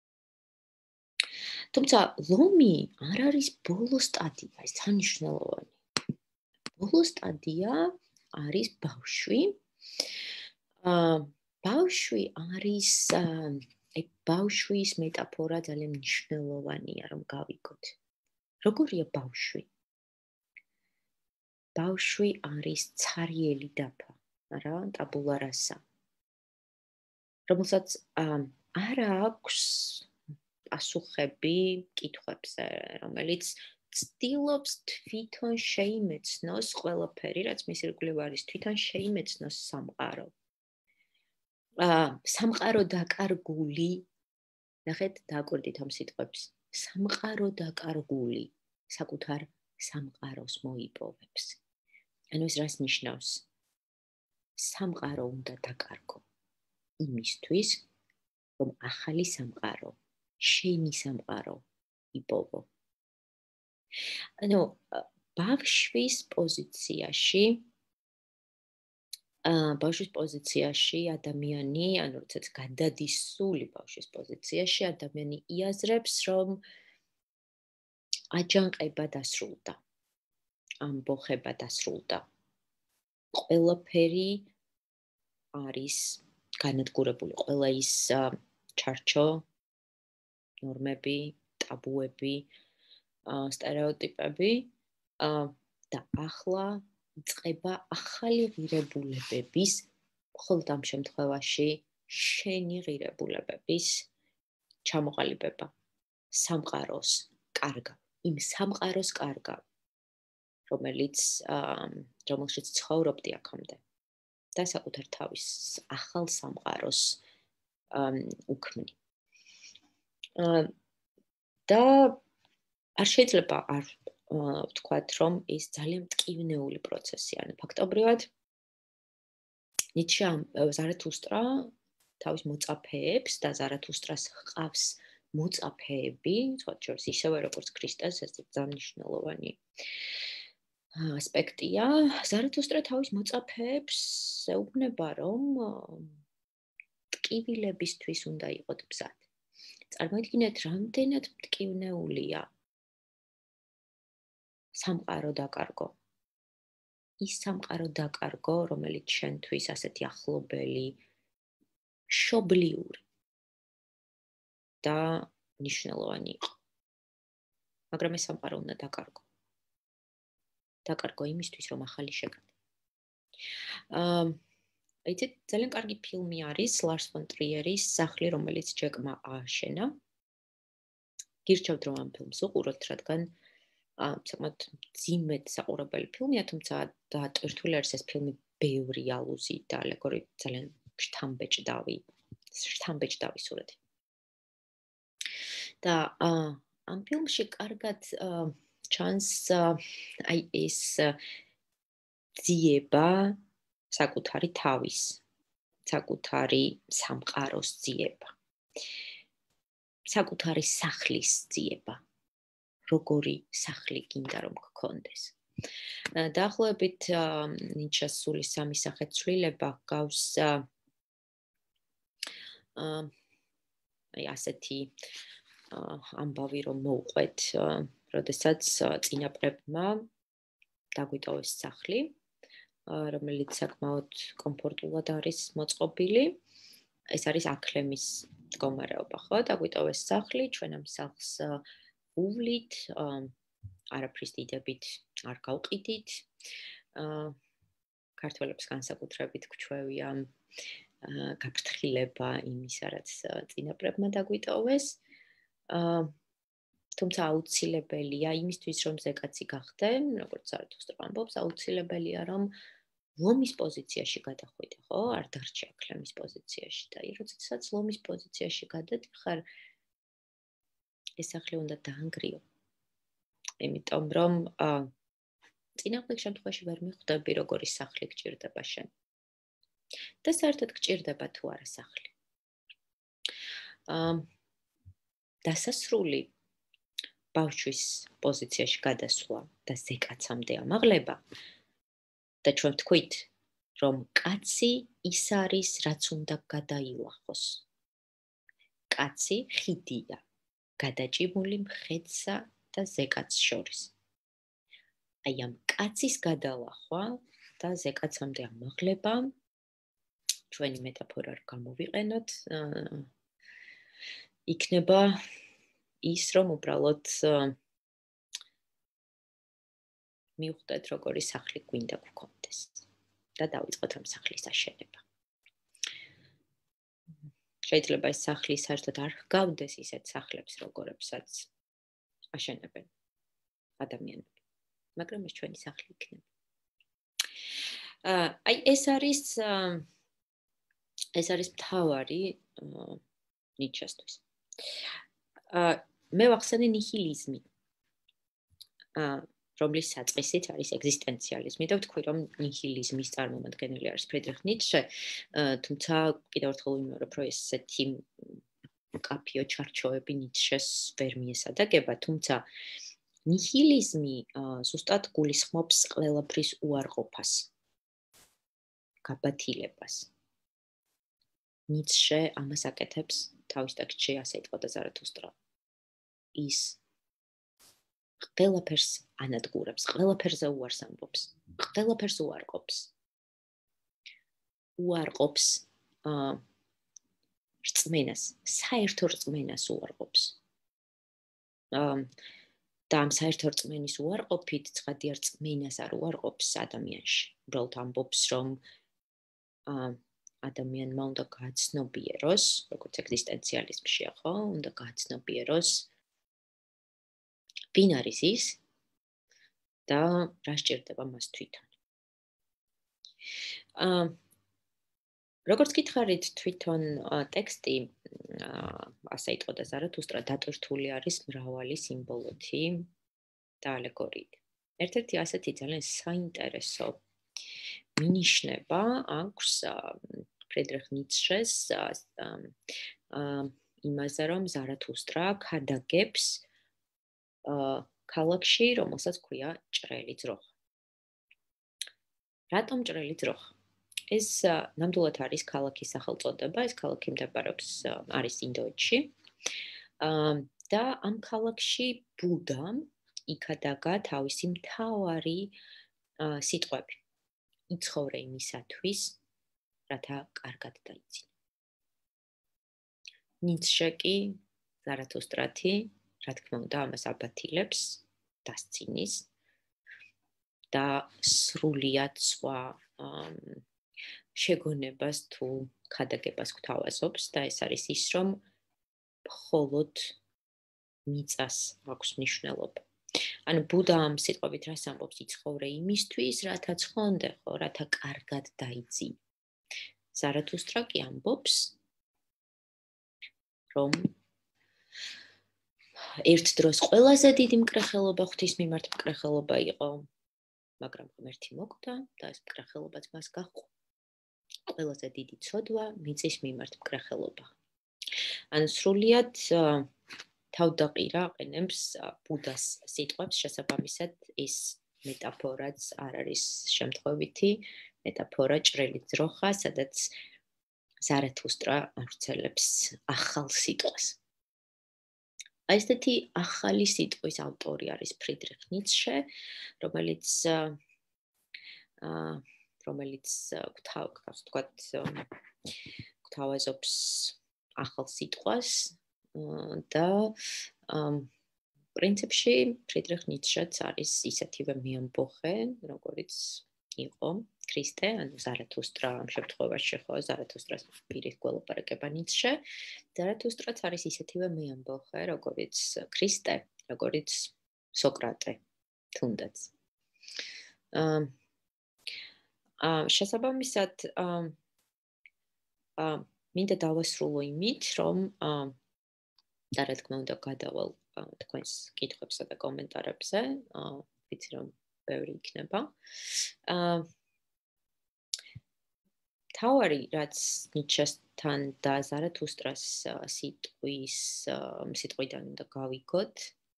თუმცა ლომი არ არის ბოლო სტადია, ეს მნიშვნელოვანი. ბოლო სტადია არის ბავშვი. ბავშვი არის ბავშვის მეტაფორა ძალიან მნიშვნელოვანია, რომ გავიგოთ. როგორია ბავშვი? ბავშვი არის ცარიელი დაფა, რა, ტაბულა რასა. რომელსაც არ აქვს პასუხები კითხვებზე, რომელიც ცდილობს თვითონ შეიმეცნოს ყველაფერი, რაც მის ირგვლივ არის, თვითონ შეიმეცნოს სამყარო. სამყარო დაკარგული, ნახეთ, დააკვირდით ამ სიტყვებს. სამყარო დაკარგული, საკუთარ სამყაროს მოიპოვებს. ანუ ეს რას ნიშნავს? სამყარო უნდა დაკარგო იმისთვის, რომ ახალი სამყარო, შენი სამყარო იპოვო. ანუ ბავშვის პოზიციაში ადამიანი, ანუ როდესაც გადადის სული ბავშვის პოზიციაში, ადამიანი იაზრებს, რომ აჯანყება დასრულდა, ამბოხება დასრულდა. ყველაფერი არის განადგურებული, ყველა ის ჩარჩო, ნორმები, ტაბუები, სტერეოტიპები და ახლა იწყება ახალი ღირებულებების, მხოლოდ ამ შემთხვევაში შენი ღირებულებების ჩამოყალიბება, სამყაროს კარგა, იმ სამყაროს კარგა, რომელშიც ცხოვრობდი აქამდე და საკუთარ თავის ახალ სამყაროს უქმნი. და არ შეიძლება არ ვთქვათ, რომ ეს ძალიან მტკივნეული პროცესია. ანუ ფაქტობრივად ნიცშე ზარათუსტრა თავის მოწაფეებს და ზარათუსტრას ჰყავს მოწაფეები, სხვა შორის ისევე როგორც ქრისტეს, ეს ძალიან მნიშვნელოვანი ასპექტია. ზარათუსტრა თავის მოწაფეებს ეუბნება, რომ ტკივილებისთვის უნდა იყოთ მზად. წარმოიდგინეთ, რამდენად მტკივნეულია სამყარო დაკარგო. ის სამყარო დაკარგო, რომელიც შენთვის ასეთი ახლობელი, მშობლიური და მნიშვნელოვანი იყო. მაგრამ ეს სამყარო უნდა დაკარგო. დაკარგო იმისთვის, რომ ახალი შეგდე. იცით, ძალიან კარგი ფილმი არის ლარს ფონ ტრიერის სახლი, რომელიც ჯეკმა ააშენა. გირჩევთ, რომ ამ ფილმს უყუროთ, რადგან საკმაოდ ძიმედ საყურებელი ფილმია, თუმცა დატვირთული არის ეს ფილმი ბევრი ალუზიით და ალეგორიით, ძალიან შთამბეჭდავი სურათი. და ამ ფილმში კარგად ჩანს აი ეს ძიება საკუთარი თავის, საკუთარი სამყაროს ძიება, საკუთარი სახლის ძიება. როგორი სახლი გინდა რომ გქონდეს. დაახლოებით ნიჩეს სული სამი სახე ცვლილება გავს აი ასეთი ამბავი რომ მოუყვეთ, როდესაც წინაპრებმა დაგვიტოვეს სახლი, რომელიც საკმაოდ კომფორტულად არის მოწყობილი. ეს არის აკლემის მდგომარეობა, ხო? დაგვიტოვეს სახლი, ჩვენ ამ სახლს უვლით, არაფრის დიდებით არ გავყიდით. ქართველებს განსაკუთრებით გვჩვევია გაფრთხილება იმისა, რაც წინაპრებმა დაგვიტოვეს. თუმცა აუცილებელია იმისთვის, რომ ზეკაცი გახდე, როგორც ზარათუსტრა ამბობს, აუცილებელია, რომ ლომის პოზიციაში გადახვიდე, ხო? არ დარჩე აკლემის პოზიციაში და როდესაც ლომის პოზიციაში გადადიხარ, ეს სახლი უნდა დაანგრიო. იმიტომ რომ წინააღმდეგ შემთხვევაში ვერ მიხვდები, როგორი სახლი გჭირდება შენ. და საერთოდ გჭირდება თუ არა სახლი. დასასრული ბავშვის პოზიციაში გადასვლა და ზეკაცამდე ამაღლება და ჩვენ ვთქვით, რომ კაცი ის არის, რაც უნდა გადაილახოს. კაცი ხიდია, გადაჭიმული მხედსა და ზეკაც შორის. აი ამ კაცის გადალახვა და ზეკაცამდე ამაღლება, ჩვენი მეტაფორა არ გამოვიყენოთ, იქნება ის, რომ უბრალოდ მივხვდეთ, როგორი სახლი გვინდა გქონდეს და დავიწყოთ ამ სახლის აშენება. შეიძლება ეს სახლი საერთოდ არ ჰგავდეს ისეთ სახლებს, როგორებსაც აშენებენ ადამიანები. მაგრამ ეს ჩვენი სახლი იქნება. აი ეს არის მთავარი ნიჩესთვის. მე ვახსენე ნიჰილიზმი, რომლის საწყისით არის ეგზისტენციალიზმი და ვთქვი, რომ ნიჰილიზმის წარმომადგენელი არის ფრიდრიხ ნიცშე, თუმცა კიდევ ერთხელ ვიმეორებ, რომ ესეთი მკაფიო ჩარჩოები ნიცშეს ვერ მიესადაგება, თუმცა ნიჰილიზმი ზუსტად გულისხმობს ყველაფრის უარყოფას, გაბათილებას. ნიცშე ამას აკეთებს თავის ტექსტში, ასე იტყოდა ზარათუსტრა. ის ყველაფერს ანადგურებს, ყველაფერზე უარს ამბობს, ყველაფერს უარყოფს. უარყოფს რწმენას, საერთო რწმენას უარყოფს. და ამ საერთო რწმენის უარყოფით ცხადია რწმენას არ უარყოფს ადამიანში. უბრალოდ ამბობს, რომ ადამიანმა უნდა გააცნობიეროს, როგორც ეგზისტენციალიზმშია, ხო? უნდა გააცნობიეროს ვინ არის ის და რა სჭირდება მას თვითონ. როგორც გითხარით, თვითონ ტექსტი, ასე იტყოდა ზარათუსტრა, დატვირთული არის მრავალი სიმბოლოთი და ალეგორიით. ერთ-ერთი ასეთი ძალიან საინტერესო მინიშნება აქვს ფრიდრიხ ნიცშეს იმაზე, რომ ზარათუსტრა ქადაგებს ქალაქში, რომელსაც ქვია ჭრელი ძროხა. რატომ ჭრელი ძროხა? ეს ნამდვილად არის ქალაქის სახელწოდება, ეს ქალაქი მდებარეობს არის ინდოეთში. და ამ ქალაქში ბუდამ იქადაგა თავისი მთავარი სიტყვები. იცხოვრე იმისათვის, რათა კარგად დაიძინა. ნიცშე კი ზარათუსტრათი, რა თქმა უნდა, ამას აბათილებს, დასცინის და სრულიად სხვა შეგონებას თუ ქადაგებას გვთავაზობს და ეს არის ის, რომ მხოლოდ მიწას აქვს მნიშვნელობა. ანუ ბუდა ამ სიტყვებით რას ამბობს? იცხოვრე იმისთვის, რათა ცხონდე ხო, რათა კარგად დაიძინე. ზარათუსტრა კი ამბობს, რომ ერთ დროს ყველაზე დიდი მკრახელობა ღვთის მიმართ მკრახელობა იყო, მაგრამ ღმერთი მოკვდა და ეს მკრახელობაც მას გაჰყვა. ყველაზე დიდი ცოდვა მიწის მიმართ მკრახელობა. ანუ სრულიად თავდაყირა აყენებს ბუდას სიტყვებს, შესაბამისად ეს მეტაფორაც არ არის შემთხვევითი, მეტაფორა ჭრელი ძროხა, სადაც ზარათუსტრა ავრცელებს ახალ სიტყვას. ესეთი ახალი სიტყვის ავტორი არის ფრიდრიხ ნიცშე, რომელიც გვთავაზობს ახალ სიტყვას და პრინციპში ფრიდრიხ ნიცშეც არის ისეთივე მეამბოხე, როგორც იყო ქრისტე, ანუ ზარათუსტრა ამ შემთხვევაში ხო ზარათუსტრას პირით გველაპარაკება ნიცშე. ზარათუსტრაც არის ისეთივე მეამბოხე, როგორც ქრისტე, როგორც სოკრატე, თუნდაც. შესაბამისად, მინდა დავასრულო იმით, რომ და რა თქმა უნდა გადავალ თქვენს კითხვებსა და კომენტარებზე, ვიცი რომ ბევრი იქნება. თავარი რაც ნიცშესთან და ზარათუსტრას სიტყვიდან უნდა გავიგოთ,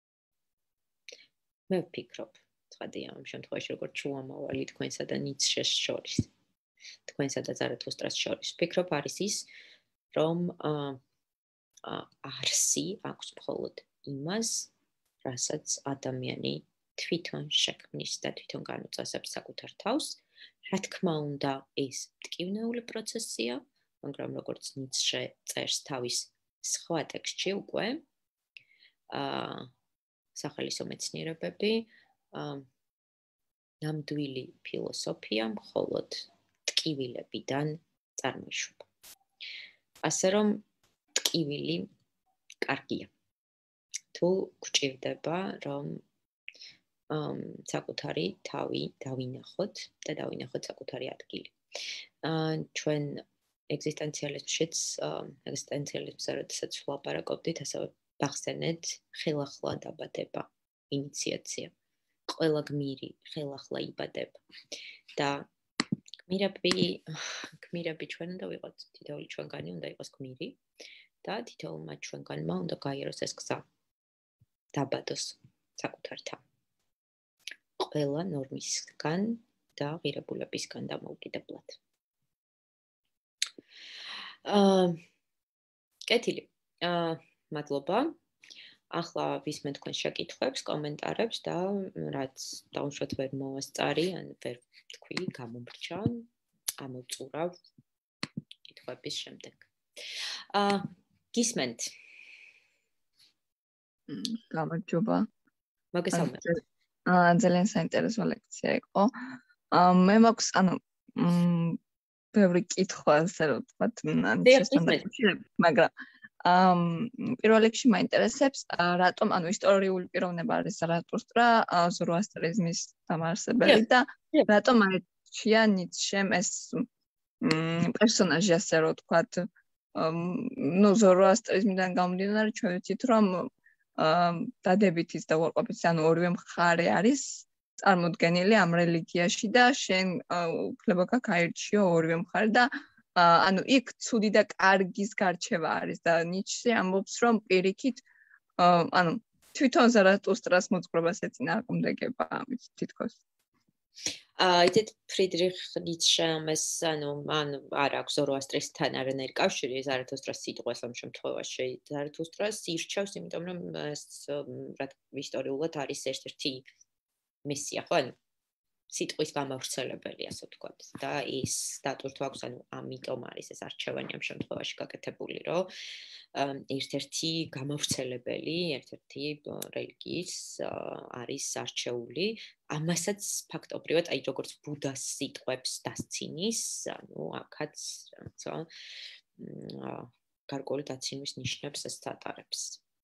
მე ვფიქრობ, ცხადია ამ შემთხვევაში როგორც შუამავალი თქვენსა და ნიცშეს შორის, თქვენსა და ზარათუსტრას შორის, ვფიქრობ არის ის, რომ არსი აქვს მხოლოდ იმას, რასაც ადამიანი თვითონ შექმნის და თვითონ განუწესებს საკუთარ თავს. რა თქმა უნდა, ეს მტკივნეული პროცესია, მაგრამ როგორც ნიცშე წერს თავის სხვა ტექსტში უკვე, სახელისო მეცნიერებები, ნამდვილი ფილოსოფია მხოლოდ ტკივილებიდან წარმოიშობა. ასე რომ ტკივილი კარგია. თუ გვჭირდება, რომ საკუთარი თავი დავინახოთ და დავინახოთ საკუთარი ადგილი. ჩვენ ეგზისტენციალიზმზე როდესაც ვლაპარაკობდით, ასევე ბახსენეთ ხელახლა დაბადება, ინიციაცია. ყველა გმირი ხელახლა იბადება. და გმირები ჩვენ უნდა ვიყოთ, თითოეული ჩვენგანი უნდა იყოს გმირი და თითოეულმა ჩვენგანმა უნდა გაიაროს ეს გზა. დაბადოს საკუთარ თავი. ყველა ნორმისგან და ღირებულებისგან დამოუკიდებლად. კეთილი. მადლობა. ახლა ვისმენ თქვენ შეკითხვებს, კომენტარებს და რაც დაუშვათ ვერ მოვასწარი, ან ვერ თქვი, გამომრჩა, ამოვწურავ კითხვების შემდეგ. გისმენთ? გამარჯობა. მოგესალმებით. ძალიან საინტერესო ლექცია იყო. მე მაქვს, ბევრი კითხვა, ასე რომ ვთქვათ, შესაძლებელი, მაგრამ პირველ რიგში მაინტერესებს, რატომ, ისტორიული პიროვნება არის ზარათუსტრა, ზოროასტრიზმის დამაარსებელი და რატომ აირჩია ნიცშემ ეს პერსონაჟი, ასე რომ ვთქვათ, ზოროასტრიზმიდან გამომდინარე, ჩვენ ვიცით, რომ დადებითის და უარყოფითის, ორივე მხარე არის წარმოდგენილი ამ რელიგიაში და შენ უფლება გაქვს აირჩიო ორივე მხარე და ანუ იქ ცუდი და კარგის გარჩევა არის და ნიჩე ამბობს რომ პირიქით ანუ თვითონ ზარათუსტრას მოძღვრებას ეწინააღმდეგება ამით თითქოს იცით ფრიდრიხ ნიშემ ეს ანუ მან არ აქვს ზოროასტრისთან არანაირი კავშირი ზარათუსტრას სიტყვას ამ შემთხვევაში ზარათუსტრას ირჩევს იმიტომ რომ ეს რა ისტორიულად არის ერთ-ერთი მისია ხო ანუ სიტყვის გამავრცელებელი ასე ვთქვათ და ის დატვირთვა აქვს ანუ ამიტომ არის ეს არჩევანი ამ შემთხვევაში გაკეთებული რომ ერთ-ერთი გამავრცელებელი ერთ-ერთი რელიგიის არის არჩეული ამასაც ფაქტობრივად აი როგორც ბუდას სიტყვებს დასცინის ანუ აქაც რაღაცა გარკვეული დაცინვის ნიშნებს ეს ატარებს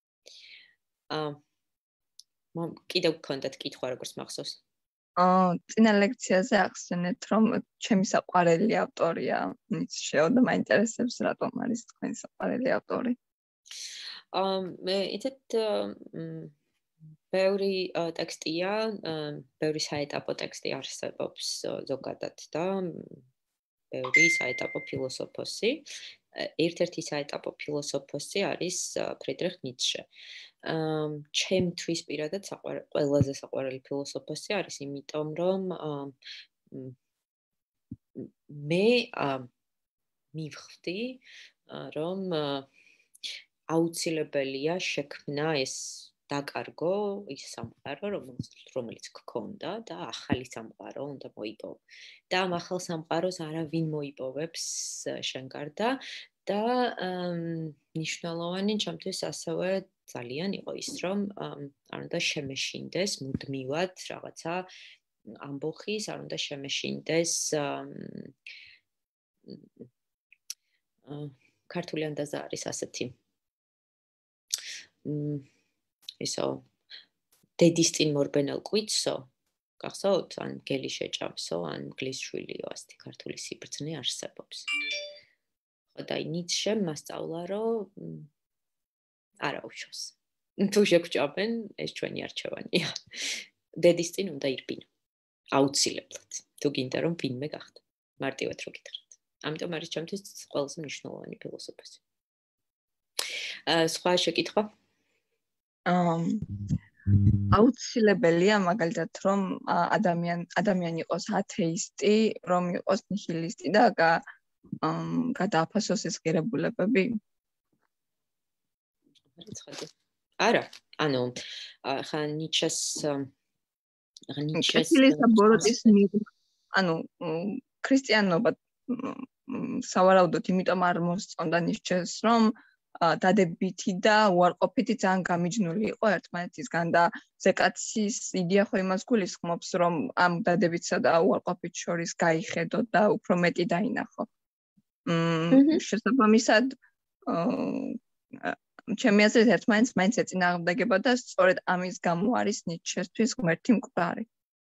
კიდევ გქონდათ კითხვა როგორც მახსოვს წინა ლექციაზე ახსენეთ რომ ჩემი საყვარელი ავტორია ნიცშე და მაინტერესებს რატომ არის თქვენი საყვარელი ავტორი მე იცით ბევრი ტექსტია ბევრი საეტაპო ტექსტი არსებობს ზოგადად და ბევრი საეტაპო ფილოსოფოსი ერთ-ერთი საეტაპო ფილოსოფოსი არის ფრიდრიხ ნიშე ჩემთვის პირადად ყველაზე საყვარელი ფილოსოფოსი არის იმიტომ რომ მე მივხვდი რომ აუცილებელია შექმნა ეს დაკარგო ის სამყარო რომელიც გქონდა და ახალი სამყარო უნდა მოიპოვო და ამ ახალ სამყაროს არავინ მოიპოვებს შენ გარდა და ნიშნულოვანი ჩემთვის ასევე ძალიან იყო ის რომ არ უნდა შემეშინდეს მუდმივად რაღაცა ამბოხის არ უნდა შემეშინდეს ქართული ანდაზა არის ასეთი ისო დედის წინ მორბენელ კვიცსო გახსოვთ ან გელი შეჭამსო ან მგლის შვილიო ასეთი ქართული სიბრძნე არსებობს ხო და ნიცშემ მასწავლა რომ არა უშავს თუ შეგჭამენ ეს ჩვენი არჩევანია დედის წინ უნდა ირბინო აუცილებლად თუ გინდა რომ ვინმე გახდე მარტივად რო გითხრათ ამიტომ არის ჩემთვის ყველაზე მნიშვნელოვანი ფილოსოფოსი სხვა შეკითხვა აუცილებელია მაგალითად რომ ადამიანი იყოს ათეისტი რომ იყოს ნიჰილისტი და გადააფასოს ეს ღირებულებები არა ანუ ხა ნიჩეს ბოროტის ანუ ქრისტიანობა სავარაუდოდ იმიტომ არ მოსწონდა ნიჩეს რომ დადებითი და უარყოფითი ძალიან გამიჯნული იყო ერთმანეთისგან და ზეკაცის იდეა ხო იმას გულისხმობს რომ ამ დადებითსა და უარყოფით შორის გაიხედო და უფრო მეტი დაინახო შესაბამისად ჩემი აზრით ერთმანეთს მაინც ეწინააღმდეგება და სწორედ ამის გამო არის ნიჩესთვის ღმერთი მკვდარი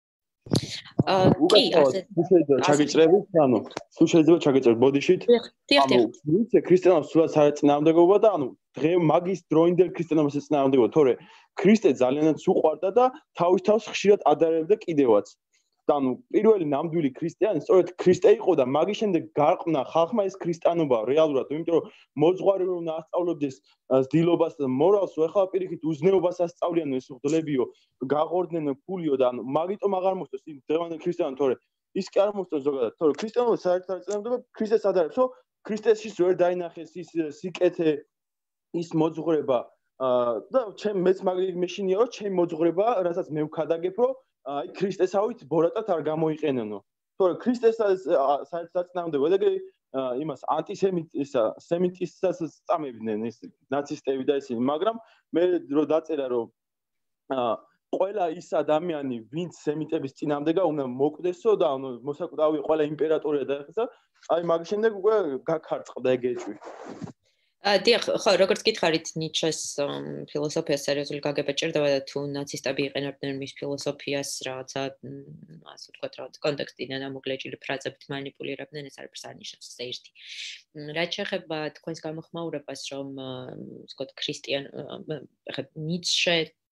კი ასე ჩაგიჭრებით ანუ თუ შეიძლება ჩაგიჭრებით ბოდიშით ანუ ნიცე ქრისტიანობს სულად საერთნამდებობა და ანუ დღე მაგის დროინდელ ქრისტიანობას ეწინააღმდეგება თორე ქრისტე ძალიანაც უყვარდა და თავის თავს ხშირად ადარებდა კიდევაც და ანუ პირველი ნამდვილი ქრისტიანი სწორედ ქრისტე იყო და მაგის შემდეგ გარყნა ხალხმა ეს ქრისტიანობა რეალურად იმიტომ რომ მოძღვარი რომ ასწავლებდეს ძილობას და მორალს ეხლა პირიქით უზნეობას ასწავლიან ეს ღლებიო გაღორდნენ ფულიო და ანუ მაგიტომ აღარ მოსწონს იმ დღევანდელ ქრისტიანს თორე ის კი არ მოსწონს ზოგადად თორე ქრისტიანობა საერთოდ წინამდება ქრისტეს ადარებს რომ ქრისტესში ვერ დაინახეს ის სიკეთე ის მოძღვრება და მეც მაგრი მეშინია რომ ჩემი მოძღვრება რასაც მე ვქადაგებ რომ აი ქრისტესავით ბორატად არ გამოიყენენო თორე ქრისტესაც საერთოდ წინამდება და იმას ანტისემიტისაც წამებდნენ ეს ნაცისტები და ისინი მაგრამ მე რო დაწერა რომ ყველა ის ადამიანი ვინც სემიტების წინამდეგა უნდა მოკვდესო და ანუ მოსაკვდავი ყველა იმპერატორია და ეხლა აი მაგის შემდეგ უკვე გაქარწყდა ეგ ეჭვი დიახ, ხო, როგორც გითხარით, ნიჩეს ფილოსოფიას სერიოზული გაგება ჭირდება და თუ ნაცისტები იყენებდნენ მის ფილოსოფიას რაღაცა, ასე ვთქვათ, რაღაც კონტექსტიდან ამოგლეჭილი ფრაზებით მანიპულირებდნენ, ეს არის არნიშნავს ეს ერთი. რაც შეეხება თქვენს გამოხმაურებას, რომ ვთქვათ, ქრისტიან, ხა ნიცშე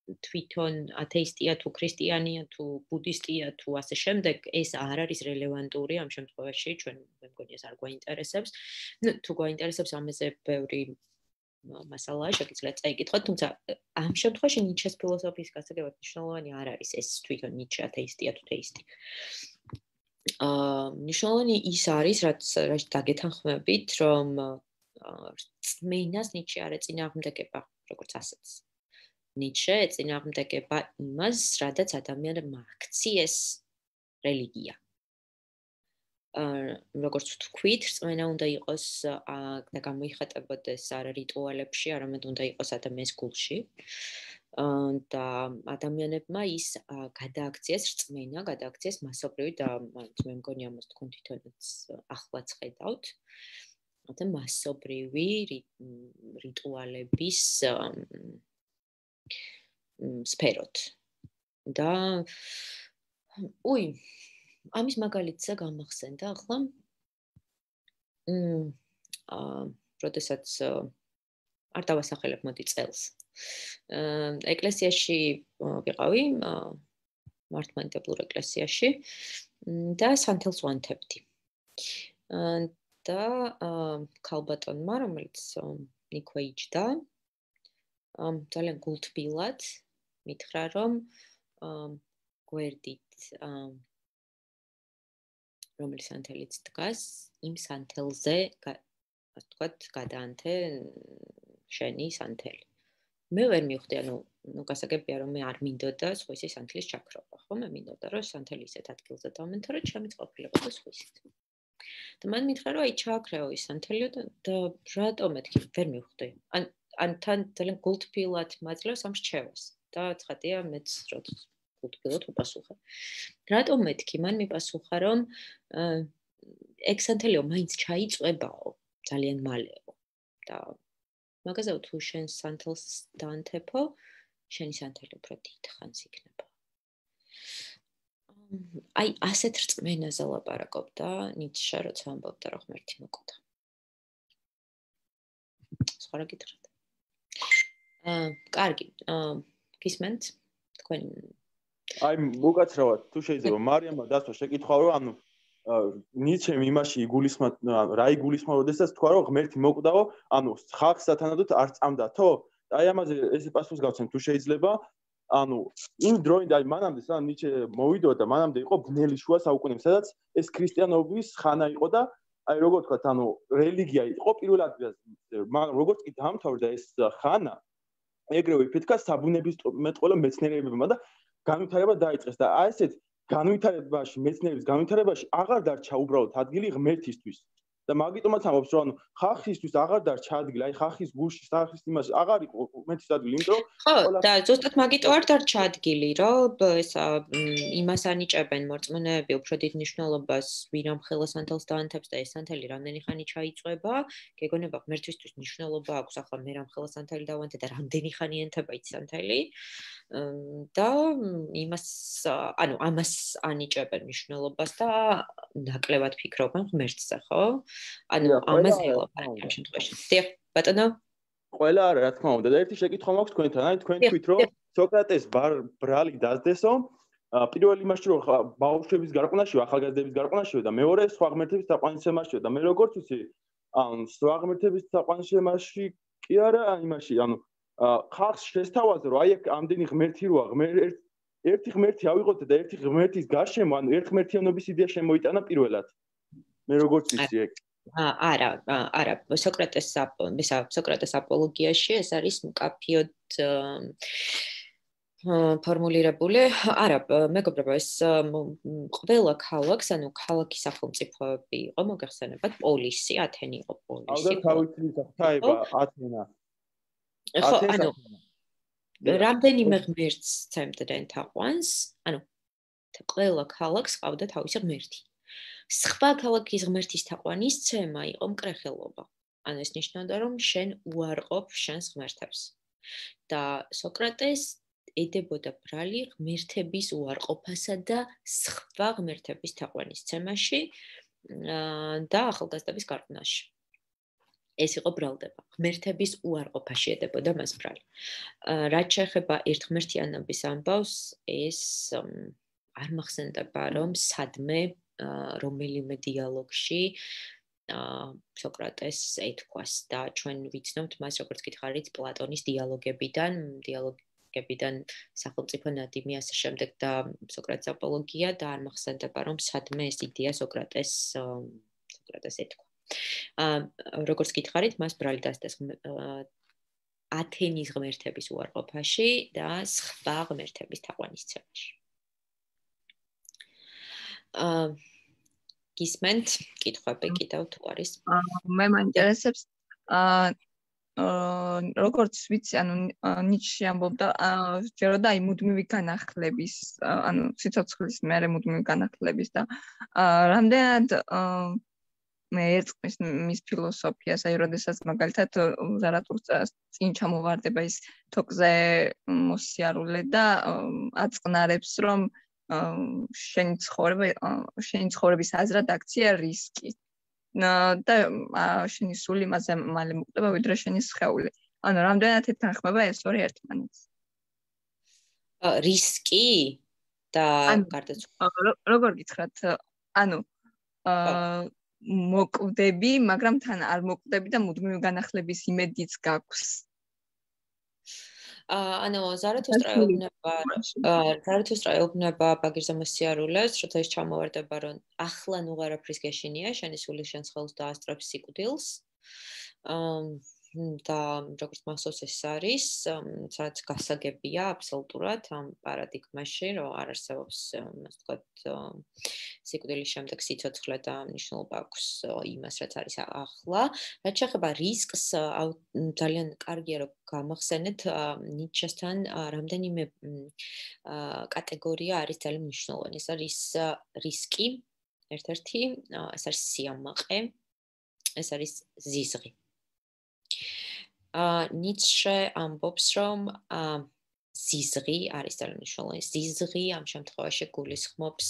თვითონ ათეისტია თუ ქრისტიანია თუ ბუდისტია თუ ასე შემდეგ ეს არ არის რელევანტური ამ შემთხვევაში ჩვენ მე მგონი ეს არ გვაინტერესებს თუ გვაინტერესებს ამაზე ბევრი მასალაა შეგიძლიათ წაიკითხოთ თუმცა ამ შემთხვევაში ნიჩეს ფილოსოფიის გასაგებად მნიშვნელოვანი არ არის ეს თვითონ ნიჩე ათეისტია თუ თეისტი მნიშვნელოვანი ის არის რაც დაგეთანხმებით რომ წმენას ნიჩე არ ეწინააღმდეგება როგორც ასეც ნიჩე ეწინააღმდეგება იმას რადაც ადამიანებმა აქციეს რელიგია როგორც ვთქვით, წმენა უნდა იყოს და გამოიხატებოდეს არა რიტუალებში, არამედ უნდა იყოს ადამიანის გულში. და ადამიანებმა ის გადააქციეს რწმენა, გადააქციეს მასობრივი და მე მგონი ამას თქვენ თვითონაც ახლაც ხედავთ. და მასობრივი რიტუალების სფეროთ. და ამის მაგალითზე გამახსენდა ახლა როდესაც არ დავასახელებ მოდი წელს ეკლესიაში ვიყავი მართლმადიდებლურ ეკლესიაში და სანთელს ვანთებდი და ქალბატონმა რომელიც იქვე იჯდა ძალიან გულთბილად მითხრა რომ გვერდით რომელიც სანთელიც დგას, იმ სანთელზე, ასე ვთქვათ, გადაანთე შენი სანთელი. მე ვერ მივხვდი, ანუ გასაგებია რომ მე არ მინდოდა სხვისი სანთლის ჩაქრობა, ხო? მე მინდოდა რომ სანთელი ისეთ ადგილზე დავმენთო, რომ ჩემიც ყოფილებოდა სხვისით. და მან მითხრა რომ აი ჩააქრეო ის სანთელი და რატომ მეთქი, ვერ მივხვდი. ან თან ძალიან გულთბილად მაძლევს ამ რჩევას და ცხადია მეც როდის გულთბილად უპასუხე. რატომ მეთქი? მან მიპასუხა რომ ეგ სანთელიო მაინც ჩაიწვებაო, ძალიან მალეო. და მაგაზე თუ შენ სანთელს დაანთებო, შენი სანთელი უფრო დიდ ხანს იქნება. აი ასეთ რწმენაზე ლაპარაკობდა ნიცშე, როცა ამბობდა რომ ღმერთი მოკვდა. სხვა რა გითხრათ? კარგი, გისმენთ? თქვენ აი მოკაცრავად თუ შეიძლება მარიამმა დასვა შეკითხვა რომ ანუ ნიცშემ იმაში იგულისხმა რა იგულისხმა როდესაც თქვა რომ ღმერთი მოკვდაო ანუ ხალხს სათანადოდ არ წამდათო აი ამაზე ესე პასუხს გავცემ თუ შეიძლება ანუ იმ დროინდ აი მანამდე სანამ ნიცშე მოვიდოდა მანამდე იყო ბნელი შუა საუკუნეები სადაც ეს ქრისტიანობის ხანა იყო და აი როგორ ვთქვათ ანუ რელიგია იყო პირველ ადგილზე მაგრამ როგორც კი დაამთავრდა ეს ხანა ეგრევე იფეთქა საბუნების მეტყველო მეცნიერებებმა და განვითარება დაიწყეს და აი ესეთ განვითარებაში მეცნიერების განვითარებაში აღარ დარჩა უბრალოდ ადგილი ღმერთისთვის და მაგიტომაც ამბობს რომ ანუ ხალხისთვის აღარ დარჩა ადგილი აი ხალხის გულში ხალხის იმას აღარ იყო ღმერთის ადგილი იმიტომ რომ ხო და ზუსტად მაგიტო არ დარჩა ადგილი რომ ესა იმას ანიჭებენ მორწმუნეები უფრო დიდ მნიშვნელობას ვირამ ხელას სანთელს დაანთებს და ეს სანთელი რამდენი ხანი ჩაიწვება გეგონება ღმერთისთვის მნიშვნელობა აქვს ახლა მე რამ ხელას სანთელი დავანთე და რამდენი ხანი ენთება ის სანთელი და იმას ანუ ამას ანიჭებენ მნიშვნელობას და ნაკლებად ფიქრობენ ღმერთზე ხო ანუ ამაზე ლაპარაკი ამ შემთხვევაში. დიახ, ბატონო. ყველა არა, რა თქმა უნდა. და ერთი შეკითხვა მაქვს თქვენთან. აი თქვენ თქვით რომ სოკრატეს ბრალი დაძდესო, პირველ იმაში რომ ბავშვების გარყვნაშიო, ახალგაზრდების გარყვნაშიო და მეორე სხვა ღმერთების თაყვანისმცემაშიო და მე როგორც ვიცი, ან სხვა ღმერთების თაყვანისმცემაში კი არა, იმაში, ანუ ხალხს შესთავაზე რომ აი აქ ამდენი ღმერთი როა, ერთი ღმერთი ავიღოთ და ერთი ღმერთის გარშემო, ანუ ერთღმერთიანობის იდეა შემოიტანა პირველად. მე როგორც ვიცი ეგ არა სოკრატეს აპოლოგიაში ეს არის მკაფიოდ ფორმულირებული არა მეგობრებო ეს ყველა ქალაქს ანუ ქალაქის სახელმწიფოები იყო მოგეხსენებათ პოლისი ათენი იყო პოლისი აუდა თავისი ხაება ათენა ხო ანუ რამდენიმე ღმერთს ცემდნენ თაყვანს ანუ ყველა ქალაქს ყავდა თავისი ღმერთი სხვა ქალაქის ღმერთის თაყვანისცემა იყო მკრეხელობა. ანუ ეს ნიშნავდა, რომ შენ უარყოფ შენს ღმერთებს. და სოკრატეს ედებოდა ბრალი ღმერთების უარყოფასა და სხვა ღმერთების თაყვანისცემაში და ახალგაზრდების გარყვნაში. ეს იყო ბრალდება. ღმერთების უარყოფაში ედებოდა მას ბრალი. რაც შეეხება ერთღმერთიანობის ამბავს, ეს არ მახსენდება, რომ სადმე რომელიმე დიალოგში სოკრატეს ეთქვას და ჩვენ ვიცნობთ მას როგორც გითხარით პლატონის დიალოგებიდან სახელმწიფო ნადიმი ასე შემდეგ და სოკრატეს აპოლოგია და არ მახსენდება რომ სადმე ეს იდეა სოკრატეს ეთქვა. როგორც გითხარით მას ბრალი დასდეს ათენის ღმერთების უარყოფაში და სხვა ღმერთების თაყვანისცემაში. გისმენთ კითხვები კიდევ თუ არის? მე მაინტერესებს როგორც ვიცი, ანუ ნიჩე ამბობდა, ჯეროდა აი მუდმივი განახლების, ანუ სიცოცხლის მერე მუდმივი განახლების და რამდენად მე ერწყმის მის ფილოსოფიას, აი როდესაც მაგალითად ზარათუსტრას წინ ჩამოვარდება ის თოკზე მოსიარულე და აწყნარებს, რომ შენი ცხოვრების აზრად აქცია რისკი. და შენი სული მასე მალე მოკვდება ვიდრე შენი სხეული. ანუ რამდენად ეთანხმება ეს ორი ერთმანეთს? რისკი და გარდაცვალება. როგორ გითხრათ? ანუ მოკვდები, მაგრამ თან არ მოკვდები და მუდმივი განახლების იმედიც გაქვს. ანუ ზარათუსტრა ეუბნება ბაგირზე მოსიარულეს, როცა ის ჩამოვარდება, რომ ახლა ნუ არაფრის გეშინია, შენი სული შენ სხეულს დაასწრებს სიკვდილს. და როგორც მახსოვს ეს არის, სადაც გასაგებია აბსოლუტურად ამ პარადიგმაში, რომ არ არსებობს, ასე ვთქვათ, სიკვდილის შემდეგ სიცოცხლე და მნიშვნელობა აქვს იმას, რაც არის ახლა. რაც შეეხება რისკს, ძალიან კარგია რომ გამახსენეთ ნიჩესთან რამდენიმე კატეგორია არის ძალიან მნიშვნელოვანი. ეს არის რისკი, ერთ-ერთი, ეს არის სიამაყე, ეს არის ზიზღი. ნიცშე ამბობს, რომ ზიზღი არის ძალიან მნიშვნელოვანი. ზიზღი ამ შემთხვევაში გულისხმობს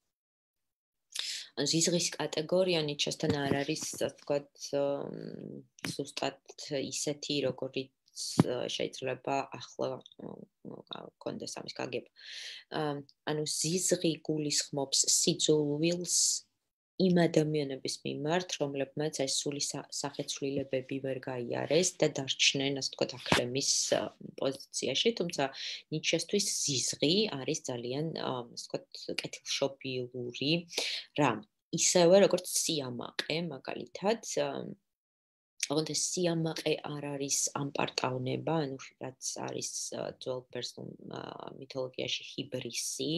ზიზღის კატეგორია ნიჩესთან არ არის, ასე ვთქვათ, ზუსტად ისეთი, როგორიც შეიძლება ახლა კონდეს ამის გაგება. ანუ ზიზღი გულისხმობს სიძულვილს იმ ადამიანების მიმართ, რომლებმაც ეს სული სახეცვლილებები ვერ გაიარეს და დარჩნენ, ასე ვთქვათ, აკლემის პოზიციაში, თუმცა ნიჩესთვის ზიზღი არის ძალიან, ასე ვთქვათ, კეთილშობილური რამ. ისევე როგორც სიამაყე, მაგალითად, ოღონდ ეს სიამაყე არ არის ამპარტავნება, ანუ რაც არის ძველ ბერძნულ მითოლოგიაში ჰიბრისი.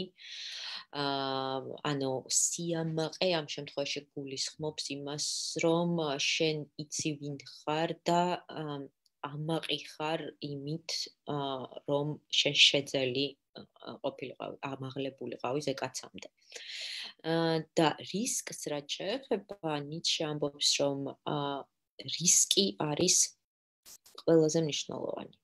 ანუ სიამაყე ამ შემთხვევაში გულისხმობს იმას, რომ შენ იცი ვინ ხარ და ამაყი ხარ იმით, რომ შენ შეძელი ყოფილიყავი, ამაღლებულიყავი ზეკაცამდე. და რისკს რაც შეეხება, ნიჩე ამბობს, რომ რისკი არის ყველაზე მნიშვნელოვანი.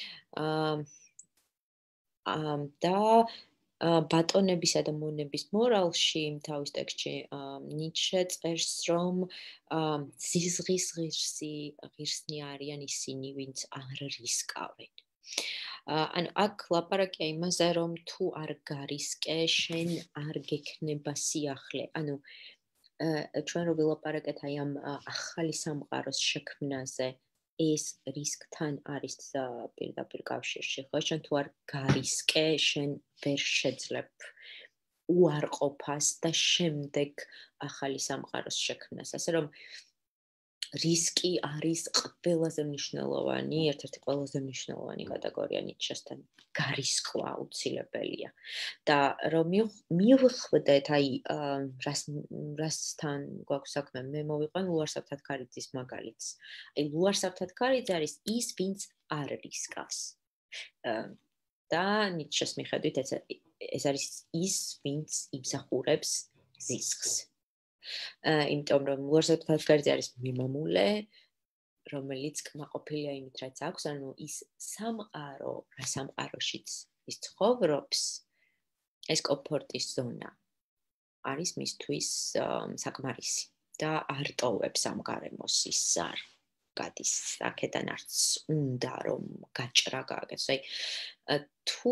და ბატონებისა და მონების მორალში თავის ტექსტში ნიჩე წერს, რომ ზიზღის ღირსნი არიან ისინი, ვინც არ რისკავენ. ანუ აქ ლაპარაკია იმაზე, რომ თუ არ გარისკე, შენ არ გექნება სიახლე. ანუ ჩვენ რო ვილაპარაკეთ აი ამ ახალი სამყაროს შექმნაზე, ეს რისკთან არის პირდაპირ კავშირში, ხო? შენ თუ არ გარისკე, შენ ვერ შეძლებ უარყოფას და შემდეგ ახალი სამყაროს შექმნას. ასე რომ რისკი არის ყველაზე მნიშვნელოვანი, ერთ-ერთი ყველაზე მნიშვნელოვანი კატეგორია ნიჩესთან. გარისკვა აუცილებელია. და რომ მივხვდეთ, აი რასთან გვაქვს საქმე, მე მოვიყვან ლუარსაბთათქარიძის მაგალითს. აი ლუარსაბთათქარიძე არის ის, ვინც არ რისკავს. და ნიჩეს მიხედვით ეს არის ის, ვინც იმსახურებს ზიზღს. იმიტომ რომ ლუარსაბთათქარიძე არის მიმამულე, რომელიც კმაყოფილია იმით, რაც აქვს, ანუ ის სამყარო, რა სამყაროშიც ის ცხოვრობს, ეს კომფორტის ზონა არის მისთვის საკმარისი და არ ტოვებს ამ გარემოს ის არ გადის აქედან არც უნდა რომ გაჭრა გააკეთოს. აი თუ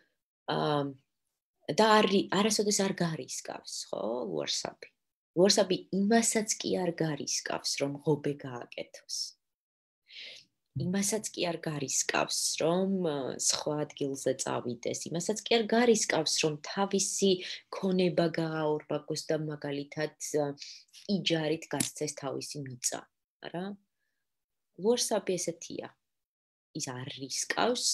და არასოდეს არ გარისკავს, ხო, WhatsApp-ი. WhatsApp-ი იმასაც კი არ გარისკავს, რომ ღობე გააკეთოს. იმასაც კი არ გარისკავს, რომ სხვა ადგილზე წავიდეს, იმასაც კი არ გარისკავს, რომ თავისი ქონება გააორბაგოს და მაგალითად იჯარით გასცეს თავისი მიწა, არა? WhatsApp-ი ესეთია. ის არ რისკავს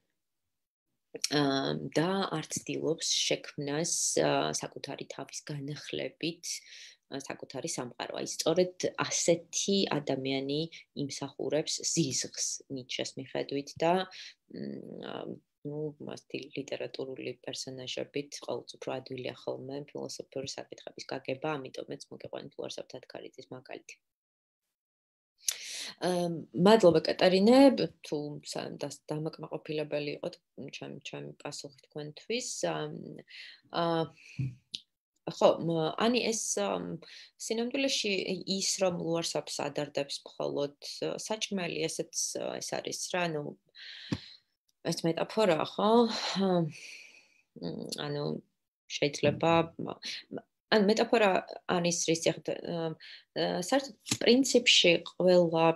და არ ცდილობს შექმნას საკუთარი თავის განახლებით საკუთარი სამყარო. აი სწორედ ასეთი ადამიანი იმსახურებს ზიზღს ნიჩეს მიხედვით და მასთი ლიტერატურული პერსონაჟებით ყოველთვის უფრო ადვილია ხოლმე ფილოსოფიური საკითხების გაგება, ამიტომაც მოგეყვანით WhatsApp-თან კარიტის მაგალითი. მადლობა კატარინე, თუ დამაკმაყოფილებელი იყოთ ჩემი პასუხი თქვენთვის. ხო, ანი ეს სინამდვილეში ის რომ WhatsApp-ს ადარდებს მხოლოდ საჭმელი, ესეც ეს არის რა, ну ეს მეტაფორაა, ხო? ანუ შეიძლება ან მეტაფორა არის რის საერთოდ პრინციპში ყველა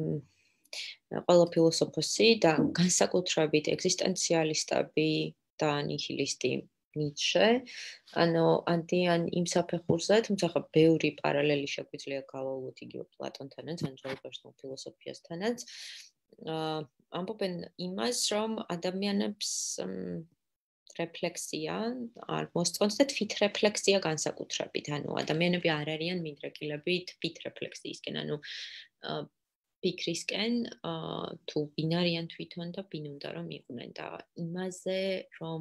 ფილოსოფოსი და განსაკუთრებით ეგზისტენციალისტები და ნიჰილისტი ნიცშე, ანუ ადიან იმ საფეხურზე, თუმცა ხა ბევრი პარალელი შეგვიძლია გავავლოთ იგივე პლატონთანაც, ან ძველ ბერძნულ ფილოსოფიასთანაც. ამბობენ იმას, რომ ადამიანებს რეფლექსია არ მოსწონს და თვითრეფლექსია განსაკუთრებით. ანუ ადამიანები არ არიან მინდრეკილები თვითრეფლექსიისკენ, ანუ ფიქრისკენ თუ ვინ არიან თვითონ და ვინ უნდა რომ იყვნენ და იმაზე რომ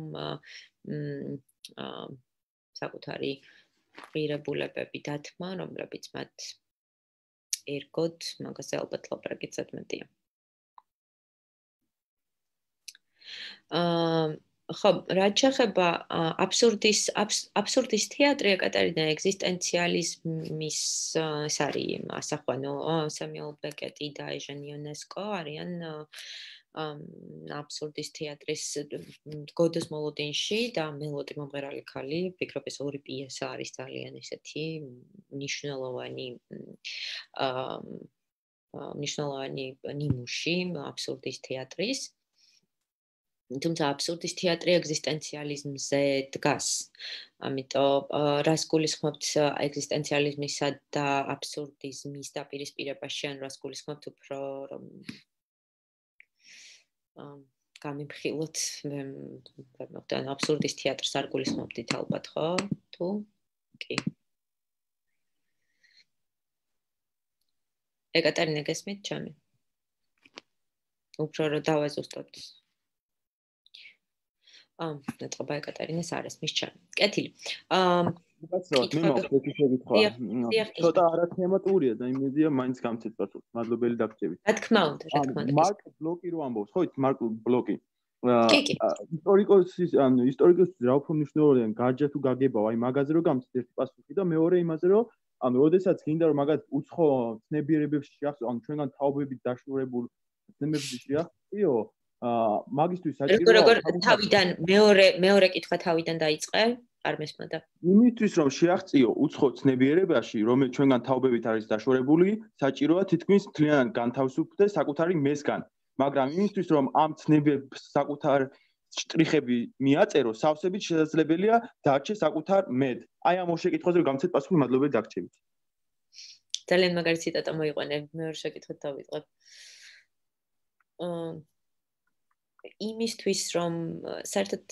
საკუთარი ღირებულებები დათმა, რომლებიც მათ ერგოთ, მაგაზე ალბათ ლაპარაკიც ზედმეტია. ხო, რაც შეეხება აბსურდის თეატრი ეკატერინა ეგზისტენციალიზმის ეს არის ასახვანო სემიულ ბეკეტი და ეჟენ იონესკო არიან აბსურდის თეატრის გოდოს მოლოდინში და მელოდი მომღერალი ქალი, ვფიქრობ ეს ორი პიესა არის ძალიან ესეთი მნიშვნელოვანი ნიმუში აბსურდის თეატრის. თუმცა აბსურდის თეატრი ეგზისტენციალიზმზე დგას. ამიტომ რას გულისხმობთ ეგზისტენციალიზმისა და აბსურდიზმის დაპირისპირებაში, ან რას გულისხმობთ უფრო რომ გამიფხილოთ და აბსურდის თეატრს არ გულისხმობთ ალბათ, ხო? თუ? კი. ეკატერინა გესმით ჩემი? უფრო რომ დავაზუსტოთ. ნეტყობა ეკატერინეს არ ესმის ჩემი. კეთილი. ცოტა არათემატურია და იმედია მაინც გამცეთ პასუხი. მადლობელი დაგჭირებით. რა თქმა უნდა, რა თქმა უნდა. მარკ ბლოკი რო ამბობს, ხო, მარკ ბლოკი. ისტორიკოსის რა უფრო მნიშვნელოვანია გაჯა თუ გაგებავა, აი მაგაზე რო გამცეთ ერთი პასუხი და მეორე იმაზე რომ ანუ როდესაც გინდა რომ მაგათ უცხო ცნებიერებებში შეახსოვო, ანუ ჩვენგან თაობებით დაშნურებულ ცნებებში შეახსოვიო, მაგისტვის საჭიროა როგორ თავიდან მეორე კითხვა თავიდან დაიწყე? არ მესმოდა. იმისთვის რომ შეაღწიო უცხო ცნებიერებაში, რომელიც ჩვენგან თაობებით არის დაშორებული, საჭიროა თითქმის მთლიანად განთავისუფლდეს საკუთარი მესგან. მაგრამ იმისთვის რომ ამ ცნებებს საკუთარ შტრიხები მიაწერო, სავსებით შესაძლებელია დარჩეს საკუთარ მედ. აი ამ შეკითხვაზე რომ გამცეთ პასუხი, მადლობელი დაგჭირებით. ძალიან მაგარი ციტატა მოიყვანე, მეორე შეკითხვით დავიწყებ. იმისთვის რომ საერთოდ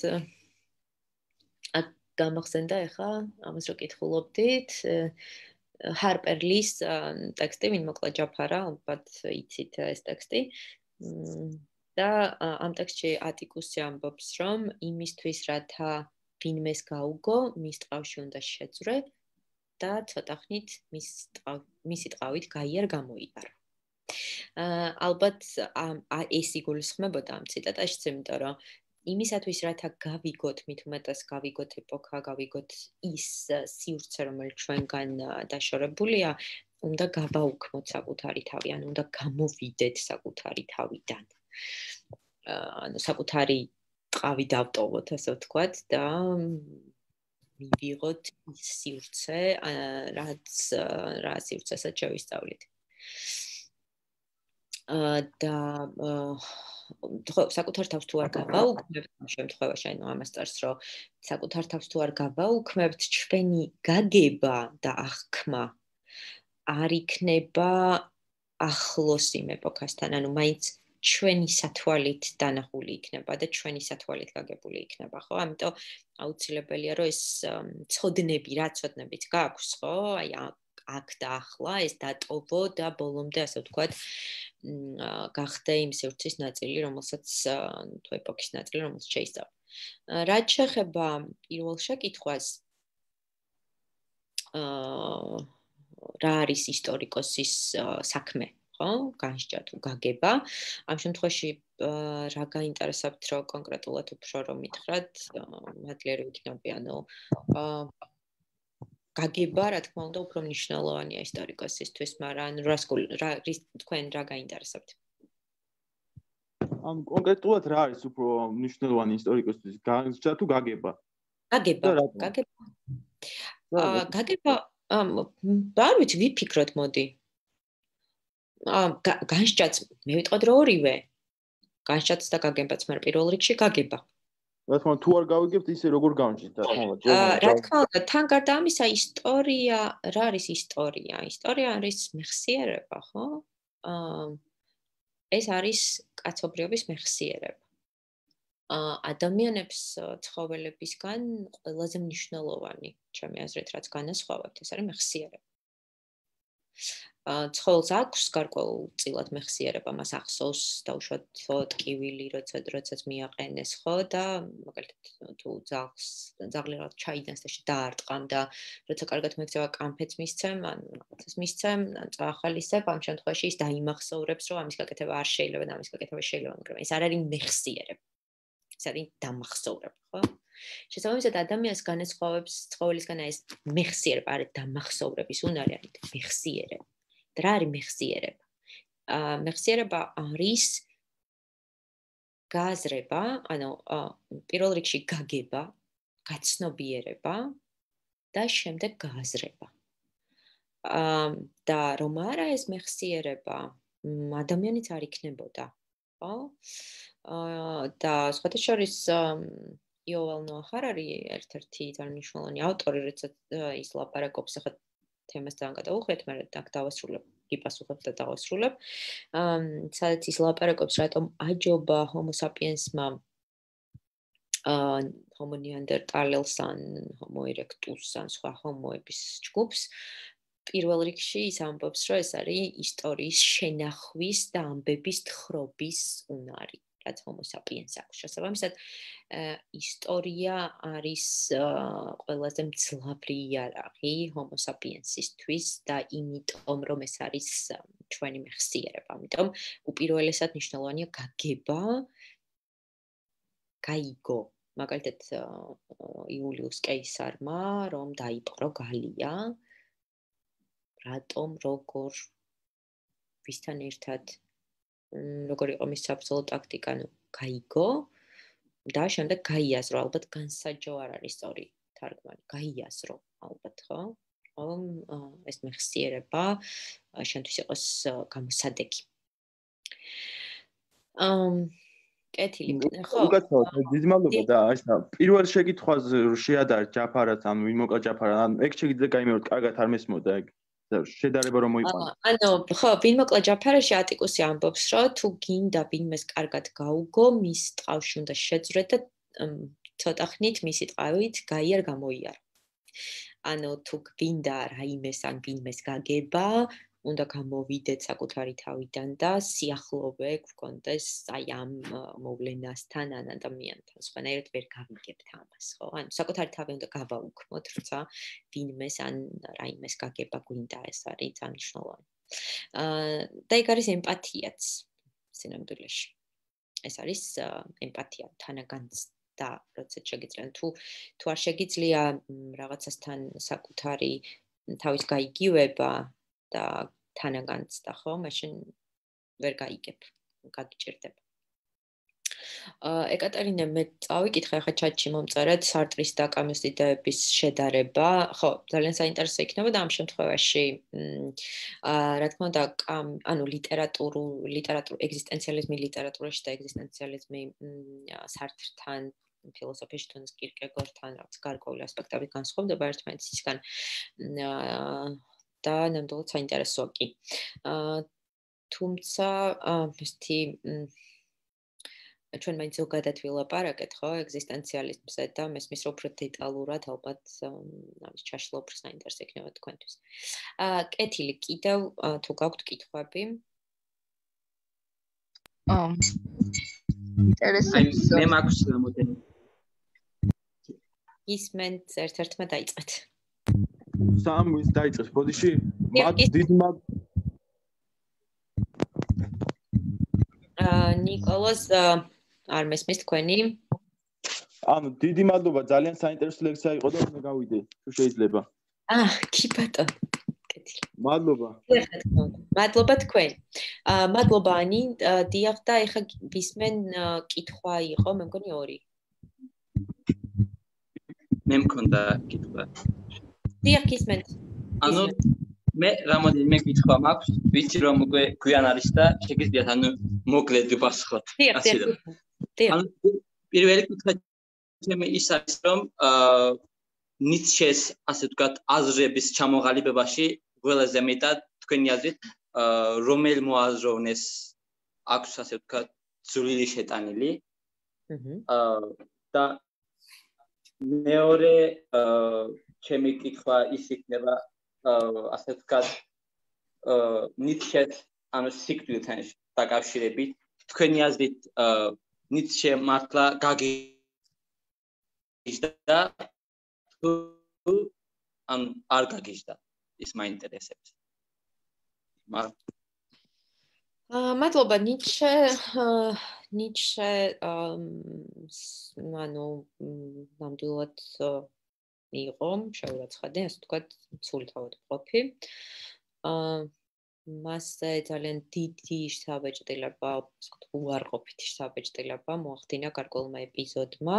გამახსენდა ახლა ამას რო კითხულობდით ჰარპერ ლის ტექსტი ვინ მოკლა ჯაფარა ალბათ იცით ეს ტექსტი და ამ ტექსტში ატიკუსი ამბობს რომ იმისთვის რათა ვინმეს გაუგო მის ტყავში უნდა შეძრე და ცოტა ხნით მისი ტყავით გაიარ გამოიარო ალბათ ეს იგულისხმებოდა ამ ციტატაშიც იმიტომ რომ იმისათვის რათა გავიგოთ მით უმეტეს გავიგოთ ეპოქა გავიგოთ ის სივრცე რომელიც ჩვენგან დაშორებულია უნდა გავაუქმოთ საკუთარი თავი, ანუ უნდა გამოვიდეთ საკუთარი თავიდან. ანუ საკუთარი ყავი დავტოვოთ, ასე ვთქვათ და მივიღოთ სივრცე, რა სივრცესაც შევისწავლით. და საკუთარ თავს თუ არ გავაუქმებთ, ამ შემთხვევაში, ანუ ამას წერს, რომ საკუთარ თავს თუ არ გავაუქმებთ, ჩვენი გაგება და აღქმა არ იქნება ახლოს იმ ეპოქასთან, ანუ მაინც ჩვენი სათვალით დანახული იქნება და ჩვენი სათვალით გაგებული იქნება, ხო? ამიტომ აუცილებელია, რომ ეს ცოდნები, რა ცოდნებიც გააქვს, ხო? აი აქ და ახლა ეს დატოვო და ბოლომდე, ასე ვთქვათ, გახდე იმ სივრცის ნაწილი, რომელსაც თუ ეპოქის ნაწილი, რომელსაც შეისწავლე. რაც შეეხება პირველ შეკითხვას, რა არის ისტორიკოსის საქმე, ხო? განსჯა თუ გაგება. ამ შემთხვევაში რა გაინტერესებთ, რომ კონკრეტულად უფრო რომ მითხრათ, მადლიერი ვიქნები, ანუ გაგება, რა თქმა უნდა, უფრო მნიშვნელოვანია ისტორიკოსისთვის, მაგრამ თქვენ რა გაინტერესებთ? ამ კონკრეტულად რა არის უფრო მნიშვნელოვანი ისტორიკოსთვის, განსჯა თუ გაგება? გაგება, არ ვიცი, ვიფიქროთ, მოდი. განსჯაც, მე ვიტყოდ რომ ორივე. განსჯაც და გაგებაც, მაგრამ პირველ რიგში გაგება. რა თქმა უნდა, თუ არ გავიგებთ, ისე როგორ განსჯით, რა თქმა უნდა. რა თქმა უნდა, თან გარდა ამისა, ისტორია, რა არის ისტორია? ისტორია არის მეხსიერება, ხო? ეს არის კაცობრიობის მეხსიერება. ადამიანებს ცხოველებისგან ყველაზე მნიშვნელოვანი, ჩემი აზრით, რაც განასხვავებთ, ეს არის მეხსიერება. ცხოველს აქვს გარკვეულწილად მეხსიერება, მას ახსოვს დაუშვათ ტკივილი, როდესაც მიაყენეს, ხო და მაგალითად თუ ძაღლი რაღაც ჩაიდანს და დაარტყამ და როცა კარგად მეკცევა კამფეთს მისცემ, ან რაღაცას მისცემ, ან წაახალისებ, ამ შემთხვევაში ის დაიმახსოვრებს, რომ ამის გაკეთება არ შეიძლება და ამის გაკეთება შეიძლება, მაგრამ ეს არ არის მეხსიერება. ეს არის დამახსოვრება, ხო? შესაბამისად, ადამიანს განასხვავებს ცხოველისგან ეს მეხსიერება, არის დამახსოვრების უნარი, არის მეხსიერება. და რა არის მეხსიერება? მეხსიერება არის გააზრება, ანუ პირველ რიგში გაგება, გაცნობიერება და შემდეგ გააზრება. და რომ არა ეს მეხსიერება, ადამიანიც არ იქნებოდა, ხო? და სხვათა შორის იუვალ ნოა ჰარარი ერთ-ერთი ძალიან მნიშვნელოვანი ავტორი, როდესაც ის ლაპარაკობს ახლა თემას ძალიან გადავუხვიეთ, მაგრამ აქ დავასრულებ, გიპასუხებ და დავასრულებ. სადაც ის ლაპარაკობს, რატომ აჯობა ჰომო საპიენსმა ჰომო ნეანდერტალელს ან ჰომო ერექტუსს ან სხვა ჰომოების ჯგუფს. პირველ რიგში ის ამბობს, რომ ეს არის ისტორიის შენახვის და ამბების თხრობის უნარი, რაც ჰომო საპიენს აქვს. შესაბამისად, ისტორია არის ყველაზე მძლავრი იარაღი ჰომო საპიენსისთვის და იმიტომ, რომ ეს არის ჩვენი მეხსიერება. ამიტომ უპირველესად მნიშვნელოვანია გაგება, გაიგო. მაგალითად, იულიუს კეისარმა რომ დაიპყრო გალია, რატომ, როგორ, ვისთან ერთად, როგორ იყო მის საბრძოლო ტაქტიკა, გაიგო და შემდეგ გაიაზრო, ალბათ განსაჯო არ არის სწორი თარგმანი, გაიაზრო, ალბათ, ხო? ეს მეხსიერება შენთვის იყოს გამოსადეგი. კეთილი, ხო? უკაცრავად, დიდი მადლობა და ასა პირველ შეკითხვაზე შეადარეთ ჯაფარად, ანუ ვინ მოკლა ჯაფარად, ანუ ეგ შეგიძლია გაიმეოროთ, კარგად არ მესმოდა ეგ. შედარება რომ მოიყვანო. ანუ ხო, ვინ მოკლა ჯაფარაში ატიკუსი ამბობს, რომ თუ გინდა ვინმეს კარგად გაუგო, მის ტყავში უნდა შეძვრეთ და ცოტა ხნით მისი ტყავით გაიარ გამოიარ. ანუ თუ გინდა რაიმეს ან ვინმეს გაგება, უნდა გამოვიდეთ საკუთარი თავიდან და სიახლოვე გქონდეს აი ამ მოვლენასთან ან ადამიანთან. სხვანაირად ვერ გავიგებთ ამას, ხო? ანუ საკუთარი თავი უნდა გავაუქმოთ, როცა ვინმეს ან რაიმეს გაგება გვინდა, ეს არის ძალიან მნიშვნელოვანი. და იქ არის ემპათიაც სინამდვილეში. ეს არის ემპათია, თანაგანცდა, როდესაც შეგიძლია თუ არ შეგიძლია რაღაცასთან საკუთარი თავის გაიგივება და თანაგანცდა, ხო? მაშინ ვერ გაიგებ, გაგიჭირდება. ეკატერინა, მე წავიკითხე ახლა ჩატში მომწერეთ სარტრის და კამიუს იდეების შედარება. ხო, ძალიან საინტერესო იქნება და ამ შემთხვევაში რა თქმა უნდა, ანუ ლიტერატურულ ეგზისტენციალიზმი ლიტერატურაში და ეგზისტენციალიზმი სარტრთან ფილოსოფიაში თუნდაც კირკეგორთან რაღაც გარკვეული ასპექტებით განსხვავდება ერთმანეთისგან და ნამდვილად საინტერესოა კი. თუმცა ესეთი ჩვენ მაინც ზოგადად ვილაპარაკეთ, ხო, ეგზისტენციალიზმზე და მესმის რომ უფრო დეტალურად ალბათ ამის ჩაშლა უფრო საინტერესო იქნება თქვენთვის. კეთილი, კიდევ თუ გაქვთ კითხვები? ინტერესებს. მე მაქვს რამოდენი. ისმენთ ერთ-ერთმა დაიწყეთ. სამის დაიწყეს ბოდიში. ნიკოლოზ არ მესმის თქვენი? ანუ დიდი მადლობა, ძალიან საინტერესო ლექცია იყო და უნდა გავიდე, თუ შეიძლება. კი ბატონო. კეთილი. მადლობა. მადლობა თქვენ. მადლობა ანი, დიახ და ეხა ვისმენ კითხვა იყო, მე მგონი 2. მე მქონდა კითხვა. დიახ, ისმენთ. ანუ მე რამოდენიმე კითხვა მაქვს, ვიცი რომ უკვე გვიან არის და შეგიძლიათ ანუ მოკლედ ვასხოთ. დიახ. ანუ პირველი კითხვა ჩემი ის არის რომ ნიცშეს ასე ვთქვათ აზრების ჩამოყალიბებაში ყველაზე მეტად თქვენი აზრით რომელ მოაზროვნეს აქვს ასე ვთქვათ ძველი შეტანილი. და მეორე ჩემი კითხვა ის იქნება ასე ვთქვათ ნიცშეს ანუ სიკვდილთან დაკავშირებით თქვენი აზრით ნიცშე მართლა გაგიჟდა თუ ან არ გაგიჟდა ის მაინტერესებს. მადლობა ნიცშე ანუ ნამდვილად იყო შეურაცხადი, ასე ვთქვათ, სულთავად ყოფი. მასზე ძალიან დიდი საბეჭდილება, უარყოფითი საბეჭდილება მოახდინა გარკვეულმა ეპიზოდმა.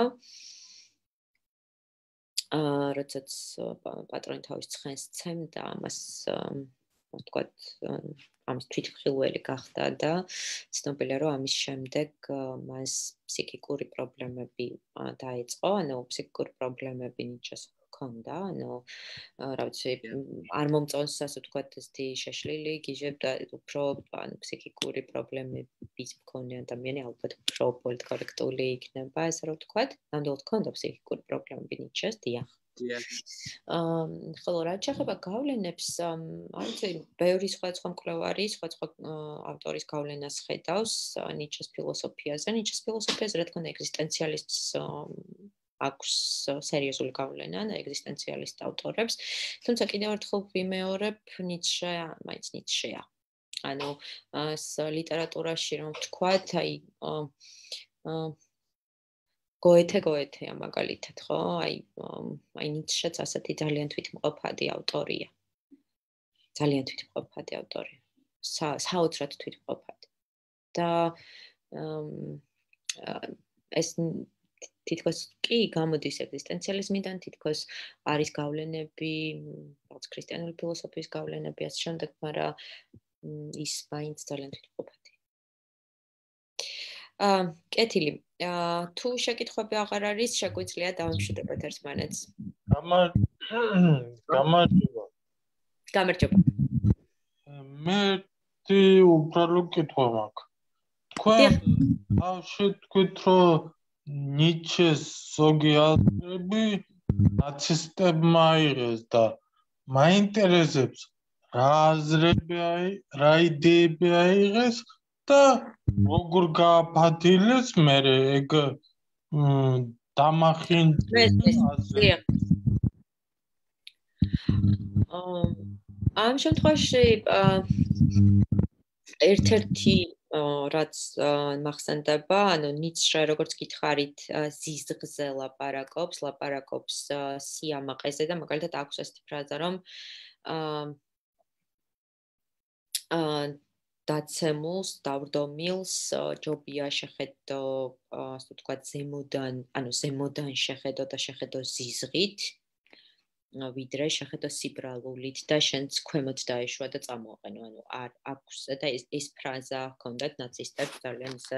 როდესაც პატრონი თავის ცხენს სცემდა, ამას ვთქვათ, ამის თვითმხილველი გახდა და ცნობილია, რომ ამის შემდეგ მას ფსიქიკური პრობლემები დაიწყო, ანუ ფსიქიკური პრობლემები ნიჩეს ჰქონდა, ანუ რა ვიცი, არ მომწონს ასე ვთქვათ, ესეთი შეშლილი გიჟებდა, უფრო ანუ ფსიქიკური პრობლემების მქონე ადამიანი ალბათ უფრო პოლიტკორექტული იქნება, ესე რომ ვთქვათ, ნამდვილად ჰქონდა ფსიქიკური პრობლემები ნიჩეს, დიახ. ხოლო რაც შეეხება გავლენებს, არ ვიცი, ბევრი სხვადასხვა მკვლევარი, სხვადასხვა ავტორის გავლენას ხედავს ნიჩეს ფილოსოფიაზე. ნიჩეს ფილოსოფიაზე, რა თქმა უნდა, ეგზისტენციალისტს აქვს სერიოზული გავლენა და ეგზისტენციალისტ ავტორებს. თუმცა კიდევ ერთხელ ვიმეორებ, ნიცშე მაინც ნიცშეა. ანუ ლიტერატურაში რომ ვთქვათ, გოეთეა მაგალითად, ხო? აი ნიცშეც ასეთი ძალიან თვითმყოფადი ავტორია. ძალიან თვითმყოფადი ავტორია. საოცრად თვითმყოფადი. და ეს თითქოს კი გამოდის ეგზისტენციალიზმიდან, თითქოს არის გავლენები, რაღაც ქრისტიანული ფილოსოფიის გავლენები ასე შემდეგ, მაგრამ ის მაინც ძალიან თვითმყოფადი. კეთილი. თუ შეკითხვები აღარ არის, შეგვიძლია დავამშვიდობოთ ერთმანეთს. გამარჯობა. მე უბრალო კითხვა მაქვს. თქვენ ბავშვი თქვით, რომ ნიცშეს ზოგი აზრები ნაცისტებმა აიღეს და მაინტერესებს რა აზრები რა იდეები აიღეს და როგორ გააფათილეს მე ეგ დამახინჯება. ამ შემთხვევაში ერთ-ერთი რაც მახსენდება, ანუ ნიცშე როგორც გითხარით, ზიზღზე ლაპარაკობს სიამაყეზე და მაგალითად აქვს ესეთი ფრაზა, რომ დაცემულს, დავრდომილს ჯობია შეხედო, ასე ვთქვათ, ზემოდან შეხედო და შეხედო ზიზღით, ვიდრე შეხედო სიბრალულით და შენც ქვემოთ დაეშვა და წამოაყენო. ანუ არ აქვს და ეს ფრაზა ჰქონდათ ნაცისტებს ძალიან ისე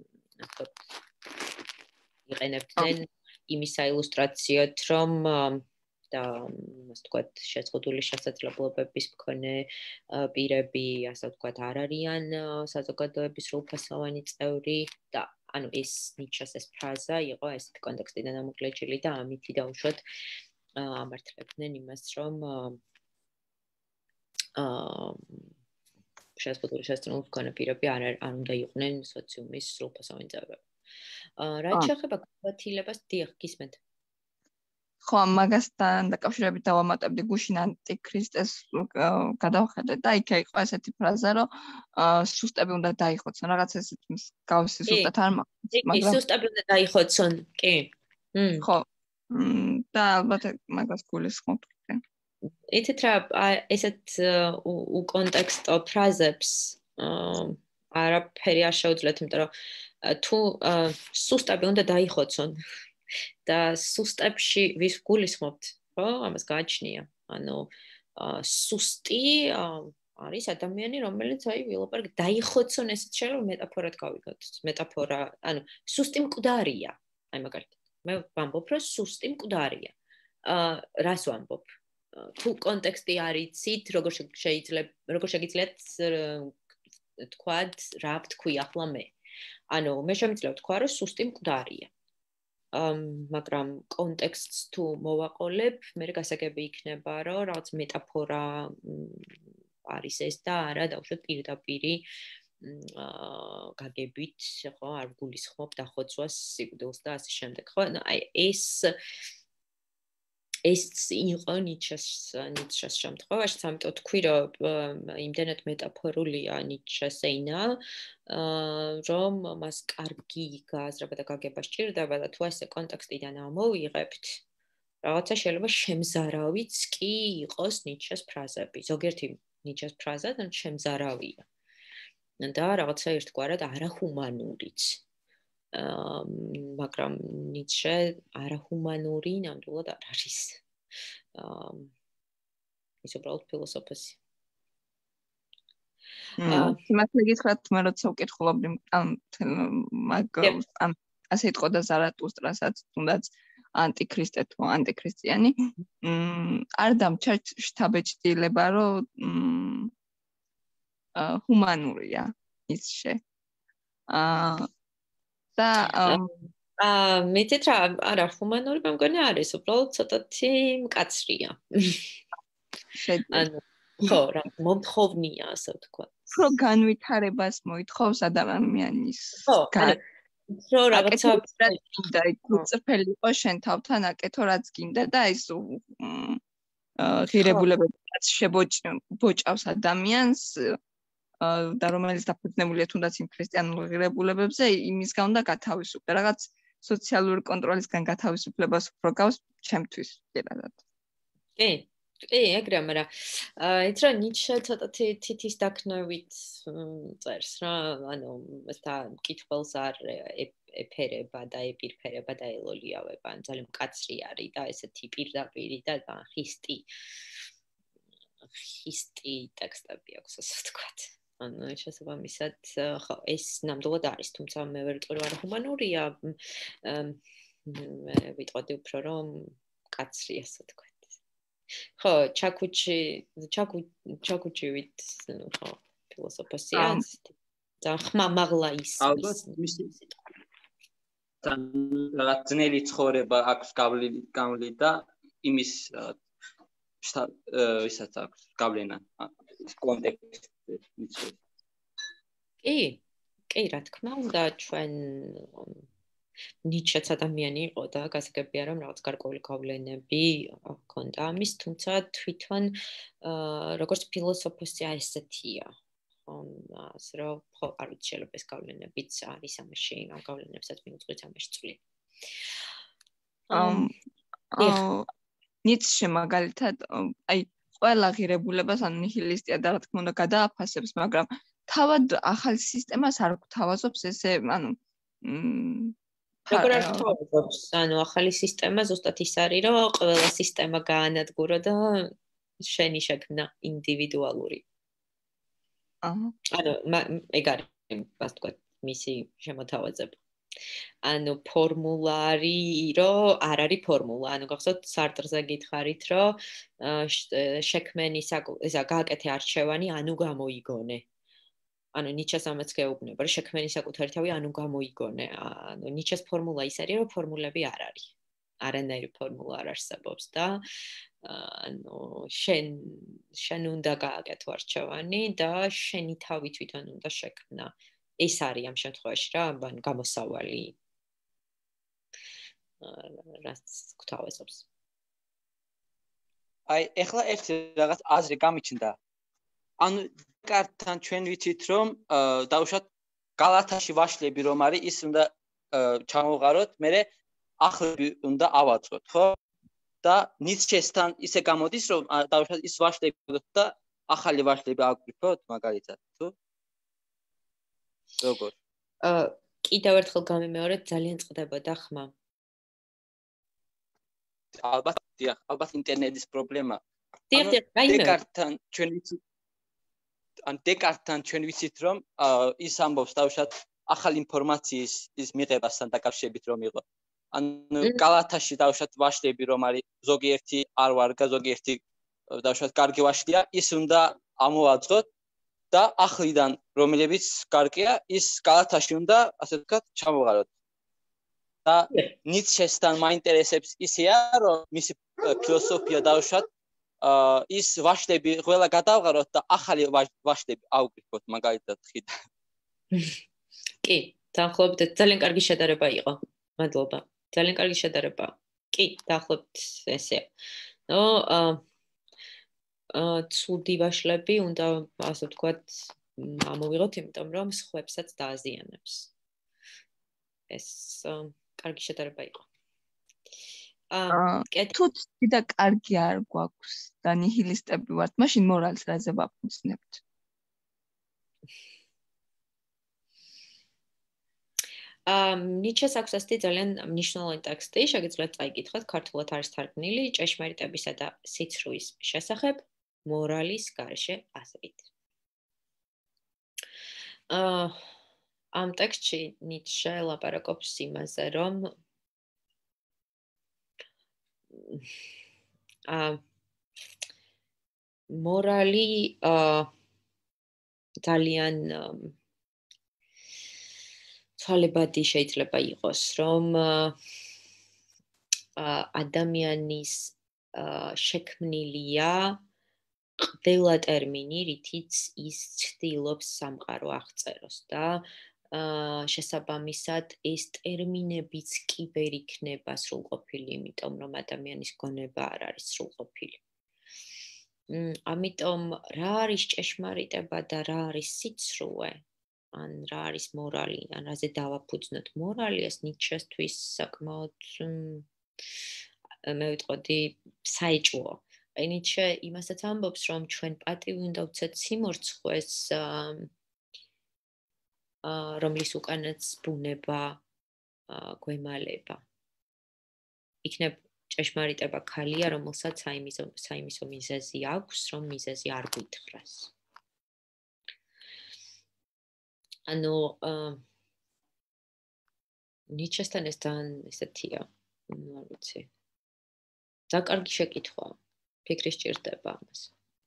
იყენებდნენ იმის აილუსტრაციად, რომ და ასე ვთქვათ, შეზღუდული შესაძლებლობების მქონე პირები, ასე ვთქვათ, არ არიან საზოგადოების სრულფასოვანი წევრი და ანუ ეს ნიჩეს ეს ფრაზა იყო ესეთი კონტექსტიდან ამოკლეჭილი და ამითი დაუშვათ ამართლებდნენ იმას, რომ შეზღუდული შესაძლებლობების მქონე პირები არ უნდა იყვნენ სოციუმის სრულფასოვანი წევრები. რაც შეეხება გაკვეთილებას, დიახ, გისმენთ. ხო, მაგასთან დაკავშირებით დავამატებდი გუშინ ანტიქრისტეს გადავხედეთ და იქ იყო ესეთი ფრაზა, რომ სუსტები უნდა დაიხოცონ, რაღაც ესეთი მსგავსი ზუსტად არ მაქვს, მაგრამ სუსტები უნდა დაიხოცონ, კი. ხო. და ალბათ მაგას გულისხმობ. იცით რა, ესეთ უკონტექსტო ფრაზებს არაფერი არ შეუძლიათ, იმიტომ რომ თუ სუსტები უნდა დაიხოცონ და სუსტებში ვის გულისხმობთ, ხო? ამას გააჩნია. ანუ სუსტი არის ადამიანი, რომელიც ვილაპარაკ დაიხოცონ, ესეც შეიძლება მეტაფორად გავიგოთ. მეტაფორა, ანუ სუსტი მკვდარია. აი მაგალითად, მე ვამბობ, რომ სუსტი მკვდარია. რას ვამბობ? თუ კონტექსტი არ იცით, როგორ შეგიძლიათ თქვათ, რა ვთქვი ახლა მე. ანუ მე შემიძლია ვთქვა, რომ სუსტი მკვდარია. მაგრამ კონტექსტს თუ მოვაყოლებ, მე გასაგები იქნება, რომ რაღაც მეტაფორა არის ეს და არა დავუშვათ პირდაპირი გაგებით, ხო, არ გულისხმობ დახოცვას, სიკვდილს და ასე შემდეგ. ხო, აი ეს იყო ნიჩეს შემთხვევაში, ამიტომ თქვი, რომ იმდენად მეტაფორულია ნიჩეს ენა, რომ მას კარგი გააზრება და გაგება სჭირდება და თუ ესე კონტექსტიდან ამოვიღებთ, რაღაცა შეიძლება შემზარავიც კი იყოს ნიჩეს ფრაზები. ზოგიერთი ნიჩეს ფრაზა და შემზარავია. და რაღაცა ერთგვარად არაჰუმანურიც. მაგრამ ნიჩე არაჰუმანური ნამდვილად არ არის. ის უბრალოდ ფილოსოფოსი. მას მეკითხათ, მე როცა ვკითხულობდი ამ ასე იტყოდა ზარათუსტრასაც, თუნდაც ანტიქრისტე თუ ანტიქრისტიანი, არ დამჩა შთაბეჭდილება, რომ ჰუმანურია ისე. და მეთეთ რა არა ჰუმანური მე მგონი არის უბრალოდ ცოტათი მკაცრია. ანუ ხო რა მომთხოვნია ასე ვთქვა. რო განვითარებას მოითხოვს ადამიანის რო რაღაცა და წრფელი იყო შენ თავთან აკეთო რაც გინდა და ის ღირებულებებიც შებოჭავს ადამიანს და რომელიც დაფუძნებულია თუნდაც იმ ქრისტიანულ ღირებულებებზე, იმისგან უნდა გათავისუფლდეს. რაღაც სოციალური კონტროლისგან გათავისუფლებას უფრო გავს ჩემთვის პირადად. კი, ეგრეა, მაგრამ იცი რა ნიჩე ცოტათი თითის დაქნევით წერს რა, ანუ ეს და მკითხველს არ ეფერება და ეპირფერება და ელოლიავება, ძალიან მკაცრი არის და ესეთი პირდაპირი და ხისტი ტექსტები აქვს, ასე ვთქვათ. ანუ შესაბამისად, ხო, ეს ნამდვილად არის, თუმცა მე ვერ ვიტყვი, რომ ჰუმანურია, მე ვიტყოდი უფრო, რომ კაცრი, ასე ვთქვათ. ხო, ჩაკუჩივით, ხო, ფილოსოფოსია, ძალიან ხმამაღლა ის. ალბათ, თან რაღაც ძნელი ცხოვრება აქვს გავლილი და იმის ისაც აქვს გავლენა კონტექსტი. კი, რა თქმა უნდა, ჩვენ ნიჩეც ადამიანი იყო და გასაგებია, რომ რაღაც გარკვეული გავლენები ჰქონდა ამის, თუმცა თვითონ როგორც ფილოსოფოსი ესეთია. ასე რომ, ხო, არ ვიცი, შეიძლება ეს გავლენებიც არის ამაში, ამ გავლენებსაც მიუძღვით ამაში წვლილი. ნიცშე მაგალითად, აი ყველა ღირებულებას ან ნიჰილისტია და რა თქმა უნდა გადააფასებს, მაგრამ თავად ახალი სისტემას არ გვთავაზობს ესე, ანუ როგორ არ გვთავაზობს? ანუ ახალი სისტემა ზუსტად ის არის, რომ ყველა სისტემა გაანადგურო და შენი შექმნა ინდივიდუალური. ანუ ეგ არის, ასე ვთქვათ, მისი შემოთავაზება. ანუ ფორმულარი, რომ არ არის ფორმულა, ანუ გახსოვთ სარტრზე გითხარით, რომ შექმენი ესა გააკეთე არჩევანი, ანუ გამოიგონე. ანუ ნიჩეს ამაც გეუბნება, რომ შექმენი საკუთარი თავი, ანუ გამოიგონე. ანუ ნიჩეს ფორმულა ის არის, რომ ფორმულები არ არის. არანაირი ფორმულა არ არსებობს და ანუ შენ უნდა გააკეთო არჩევანი და შენი თავი თვითონ უნდა შექმნა. ეს არის ამ შემთხვევაში რა, ანუ გამოსავალი. რაც გვთავაზობს. აი, ეხლა ერთი რაღაც აზრი გამიჩნდა. ანუ კართან ჩვენ ვიცით რომ დაუშვათ გალათაში ვაშლები რომ არის ის უნდა ჩამოვღაროთ, მერე ახლები უნდა ავაწყოთ, ხო? და ნიცშესთან ისე გამოდის რომ დაუშვათ ის ვაშლები და ახალი ვაშლები აგვიფოთ მაგალითად, თუ? როგორ? კიდევ ერთხელ გამიმეორეთ, ძალიან წყდებოდა ხმა. ალბათ ინტერნეტის პრობლემა. დეკარტთან ჩვენ ვიცით ან დეკარტთან ჩვენ ვიცით რომ ის ამბობს დავშათ ახალი ინფორმაციის ის მიღებასთან დაკავშირებით რომ იყო. ანუ გალათაში დავშათ ვაშლები რომ არის ზოგიერთი არ ვარგა ზოგიერთი დავშათ კარგი ვაშლია ის უნდა ამოვაწყოთ და ახლიდან რომელებიც კარგია ის გალათაში უნდა ასე ვთქვათ ჩამოვღაროთ. და ნიცშესთან მაინტერესებს ისეა რომ მისი ფილოსოფია დავშათ ის ვაშლები ყველა გადავღაროთ და ახალი ვაშლები ავგრიფოთ მაგალითად ხიდა. კი, დაახლოებით ძალიან კარგი შედარება იყო. მადლობა. ძალიან კარგი შედარება. კი, დაახლოებით ესეა. ნო ცუდი ვაშლები უნდა ასე ვთქვათ ამოვიღოთ, იმიტომ რომ სხვებსაც დააზიანებს. ეს კარგი შედარება იყო. თუ და კარგი არ გვაქვს და ნიჰილისტები ვართ, მაშინ მორალს რაზე ვაფუძნებთ? ნიჩეს აქვს ასეთი ძალიან მნიშვნელოვანი ტექსტი, შეგიძლიათ წაიკითხოთ, ქართულად არის თარგმნილი, ჭეშმარიტებისა და სიცრუის შესახებ მორალის გარეშე აზრით. ამ ტექსტში ნიჩე ლაპარაკობს იმაზე, რომ მორალი ძალიან ცვალებადი შეიძლება იყოს, რომ ადამიანის შექმნილია ყველა ტერმინი, რითიც ის ცდილობს სამყარო აღწეროს და შესაბამისად ეს ტერმინებიც კი ვერ იქნება სრულყოფილი, იმიტომ რომ ადამიანის გონება არ არის სრულყოფილი. ამიტომ რა არის ჭეშმარიტება და რა არის სიცრუე? ან რა არის მორალი? ან რაზე დავაფუძნოთ მორალი? ეს ნიჩესთვის საკმაოდ მე ვიტყოდი საეჭვო. ნიჩე იმასაც ამბობს, რომ ჩვენ პატივი უნდა ვცეთ სიმორცხვეს, რომლის უკანაც ბუნება გვემალება. იქნებ ჭეშმარიტება ქალია, რომელსაც საიმისო მიზეზი აქვს, რომ მიზეზი არ გვითხრას. ანუ ნიჩესთან ეს ძალიან ესეთია, არ ვიცი. და კარგი შეკითხვა. ფიქრი სჭირდება ამას.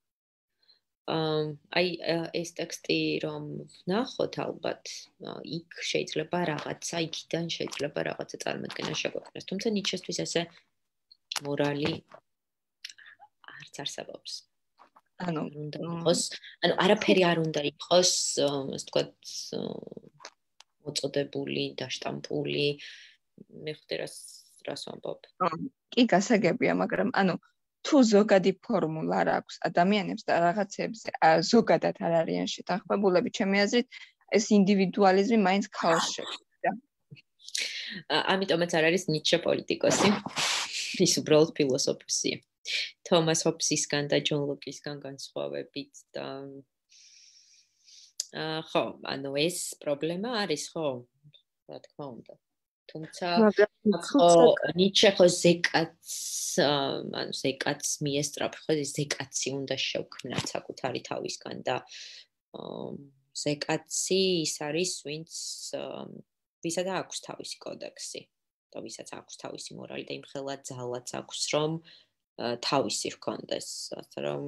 აი ეს ტექსტი რომ ვნახოთ ალბათ, იქ შეიძლება რაღაცა, იქიდან შეიძლება რაღაცა წარმოქმნა შეგვექმნას. თუმცა ნიჩესთვის ესე მორალი არც არსებობს. ანუ უნდა იყოს, ანუ არაფერი არ უნდა იყოს, ასე ვთქვათ, მოწოდებული, დაშტამპული. მე ხვდები რას ვამბობ. კი, გასაგებია, მაგრამ ანუ თუ ზოგადი ფორმულა არ აქვს ადამიანებს და რაღაცებზე ზოგადად არ არიან შეთანხმებულები, ჩემი აზრით, ეს ინდივიდუალიზმი მაინც ქაოსს შექმნიდა. ამიტომაც არ არის ნიჩე პოლიტიკოსი. ის უბრალოდ ფილოსოფოსია. თომას ჰობსისგან და ჯონ ლუკისგან განსხვავებით და ხო, ანუ ეს პრობლემა არის, ხო? რა თქმა უნდა. თუმცა ნიჩე ხო ზეკაც მიესწრაფ, ხო ზეკაცი უნდა შევქმნა საკუთარი თავისგან და ზეკაცი ის არის, ვისაც აქვს თავისი კოდექსი და ვისაც აქვს თავისი მორალი და იმხელა ძალაც აქვს, რომ თავისი ჰქონდეს, ასე რომ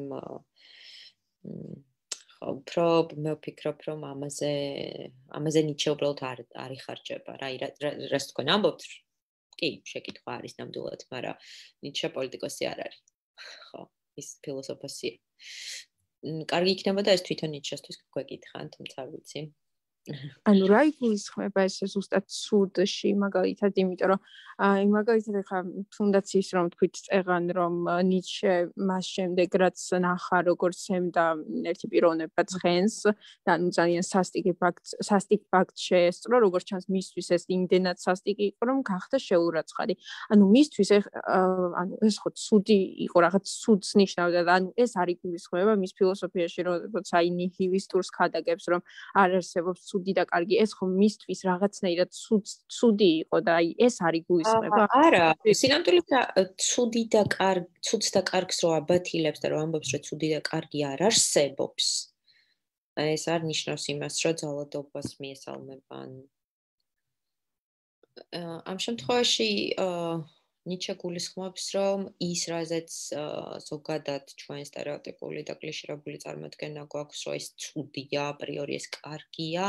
უფრო მე ვფიქრობ, რომ ამაზე ნიჩე უბრალოდ არ იხარჯება, რას თქვენ ამბობთ? კი, შეკითხვა არის ნამდვილად, მაგრამ ნიჩე პოლიტიკოსი არ არის. ხო, ის ფილოსოფოსია. კარგი იქნებოდა ეს თვითონ ნიჩესთვის გვეკითხან, თუმცა არ ვიცი. ანუ რა იგულისხმება ეს ზუსტად ცუდში, მაგალითად, იმიტომ რომ მაგალითად ხა თუნდაც ის რომ თქვით წეღან რომ ნიჩე მას შემდეგ რაც ნახა როგორც ემდა ერთი პიროვნება ცხენს და ანუ ძალიან სასტიკ ფაქტ შეესწრო, როგორც ჩანს მისთვის ეს იმდენად სასტიკი იყო რომ გახდა შეურაცხარი. ანუ მისთვის ანუ ეს ხო ცუდი იყო, რაღაც ცუდს ნიშნავდა და ანუ ეს არ იგულისხმება მის ფილოსოფიაში, როცა ნიჰილისტურს ქადაგებს რომ არ არსებობს ცუდი და კარგი, ეს ხო მისთვის რაღაცნაირად ცუდი იყო და აი ეს არ იგულისხმება. არა, სინამდვილეში ცუდს და კარგს რო აბათილებს და რო ამბობს, რომ ცუდი და კარგი არ არსებობს. ეს არ ნიშნავს იმას, რომ ძალადობას მიესალმება. ამ შემთხვევაში ნიჩე გულისხმობს, რომ ის რაზეც ზოგადად ჩვენ სტერეოტიპული და კლიშირებული წარმოდგენა გვაქვს, რომ ეს ცუდია, აპრიორი ეს კარგია,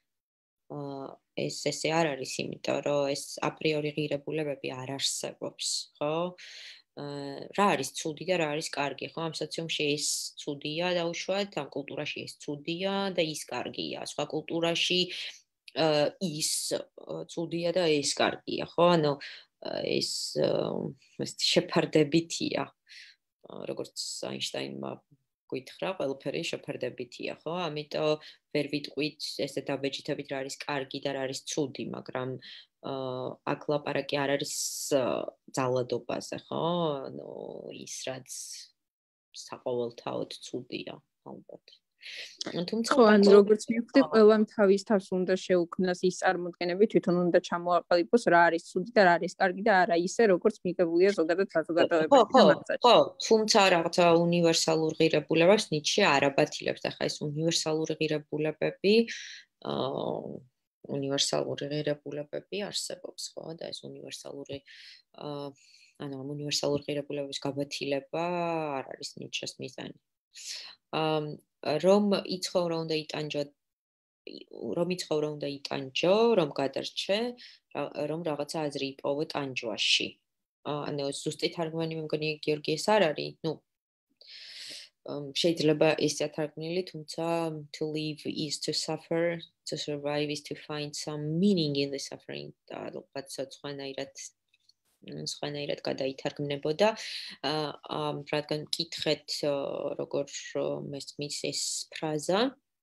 ეს ესე არ არის, იმიტომ რომ ეს აპრიორი ღირებულებები არ არსებობს, ხო? რა არის ცუდი და რა არის კარგი, ხო? ამ სოციუმში ეს ცუდია დაუშვათ, ამ კულტურაში ეს ცუდია და ის კარგია. სხვა კულტურაში ის ცუდია და ეს კარგია, ხო? ანუ ეს შეფარდებითია. როგორც აინშტაინმა გითხრა, ყველაფერი შეფარდებითია, ხო? ამიტომ ვერ ვიტყვით ესე დაბეჭდებით რა არის კარგი და რა არის ცუდი, მაგრამ აქ ლაპარაკი არ არის ძალადობაზე, ხო? ანუ ის რაც საყოველთაოდ ცუდია, ალბათ. თუმცა ანუ როგორც მივხვდი, ყველამ თავის თავს უნდა შეუქმნას ის წარმოდგენები, თვითონ უნდა ჩამოაყალიბოს რა არის ცუდი და რა არის კარგი და არა ისე, როგორც მიღებულია ზოგადად საზოგადოებაში. ხო, თუმცა რაღაცა უნივერსალურ ღირებულებებს ნიჩე არ აბათილებს, ახლა ეს უნივერსალური ღირებულებები არსებობს, ხო? და ეს უნივერსალური ანუ ამ უნივერსალურ ღირებულებების გაბათილება არ არის ნიჩეს მიზანი. რომ იცხოვრო უნდა იტანჯო, რომ გადარჩე, რომ რაღაცა აზრი იპოვო ტანჯვაში. ანუ ზუსტი თარგმანი მე მგონი გიორგი ეს არ არის, შეიძლება ისე თარგმნილი, თუმცა to live is to suffer, to survive is to find some meaning in the suffering. და ალბათ სხვანაირად გადაითარგმნებოდა. რადგან მკითხეთ, როგორ მესმის ეს ფრაზა,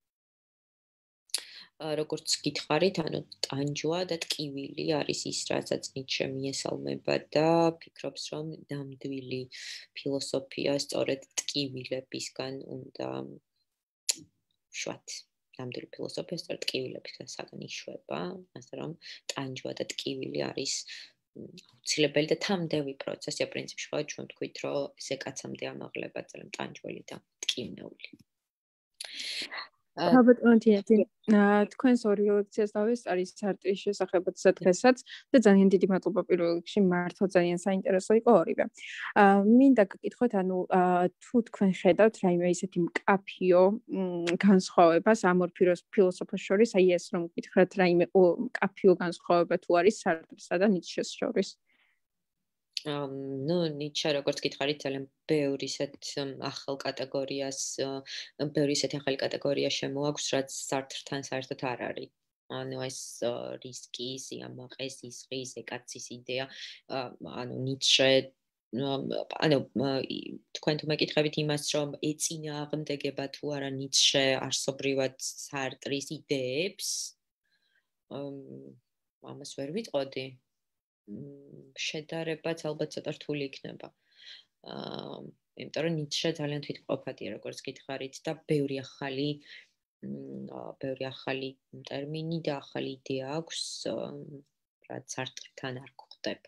როგორც გითხარით, ანუ ტანჯვა და ტკივილი არის ის, რასაც ნიჩე მიესალმება და ფიქრობს, რომ ნამდვილი ფილოსოფია სწორედ ტკივილებისგან უნდა შვათ. ნამდვილი ფილოსოფია სწორედ ტკივილებისგან იშვება, ასე რომ ტანჯვა და ტკივილი არის აუცილებელი და თამდევი პროცესია პრინციპში, ხო, ჩვენ ვთქვით, რომ ზეკაცამდე ამაღლება ძალიან ტანჯველი და ტკივნეული. თქვენს ორი ლექციას დავესწარი სარტრის შესახებაც დღესაც და ძალიან დიდი მადლობა პირველ რიგში, მართლა ძალიან საინტერესო იყო ორივე. მინდა გაკითხოთ, ანუ თუ თქვენ ხედავთ რაიმე ისეთი მკაფიო განსხვავებას ამ ორ ფილოსოფოს შორის, აი ეს რომ გითხრათ რაიმე მკაფიო განსხვავება თუ არის სარტრსა და ნიჩეს შორის. ნიჩე როგორც გითხარით, ძალიან ბევრი ახალი კატეგორია შემოაქვს, რაც სარტრთან საერთოდ არ არის. ანუ ეს რისკი, სიამაყე, სისხლი, ზეკაცის იდეა, ანუ ნიჩე თქვენ თუ მეკითხებით იმას, რომ ეწინააღმდეგება თუ არა ნიჩე არსობრივად სარტრის იდეებს, ამას ვერ ვიტყოდი. შედარებაც ალბათ ცოტა რთული იქნება. იმიტომ რომ ნიცშე ძალიან თვითმყოფადია, როგორც გითხარით და ბევრი ახალი ტერმინი და ახალი იდეა აქვს, რაც არწრთან არ გვხვდება.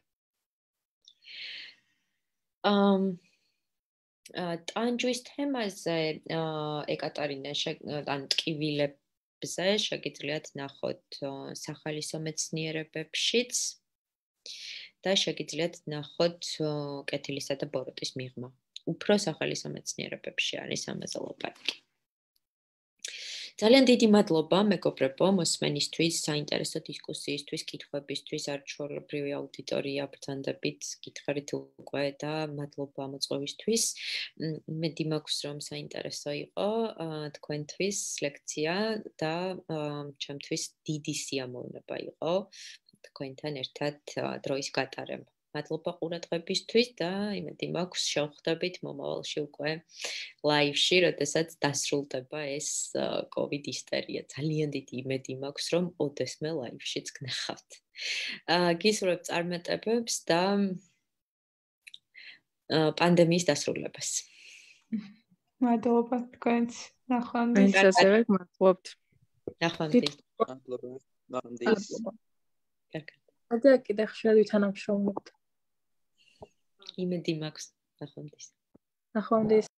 ტანჯვის თემაზე ეკატერინა ან ტკივილებზე შეგიძლიათ ნახოთ სახალისო მეცნიერებებშიც და შეგიძლიათ ნახოთ კეთილისა და ბოროტის მიღმა. უფრო სახალისო მეცნიერებებში არის ამაზე ლაპარაკი. ძალიან დიდი მადლობა მეგობრებო მოსმენისთვის, საინტერესო დისკუსიისთვის, კითხვებისთვის, არჩეულებრივი აუდიტორია ბრძანდებით გითხარით უკვე და მადლობა მოწვევისთვის. იმედი მაქვს რომ საინტერესო იყო თქვენთვის ლექცია და ჩემთვის დიდი სიამოვნება იყო თქვენთან ერთად დროის გატარება. მადლობა ყურადღებისთვის და იმედი მაქვს შევხვდებით მომავალში უკვე ლაივში, როდესაც დასრულდება ეს COVID ისტერია. ძალიან დიდი იმედი მაქვს, რომ ოდესმე ლაივშიც გნახავთ. გისურვებ წარმატებებს და პანდემიის დასრულებას. მადლობა თქვენს. ნახვამდის. ასევე მადლობთ. ნახვამდის. მადლობა. და კიდე ხშირად ვითანამშრომლობთ. იმედი მაქვს. ნახვამდის. ნახვამდის.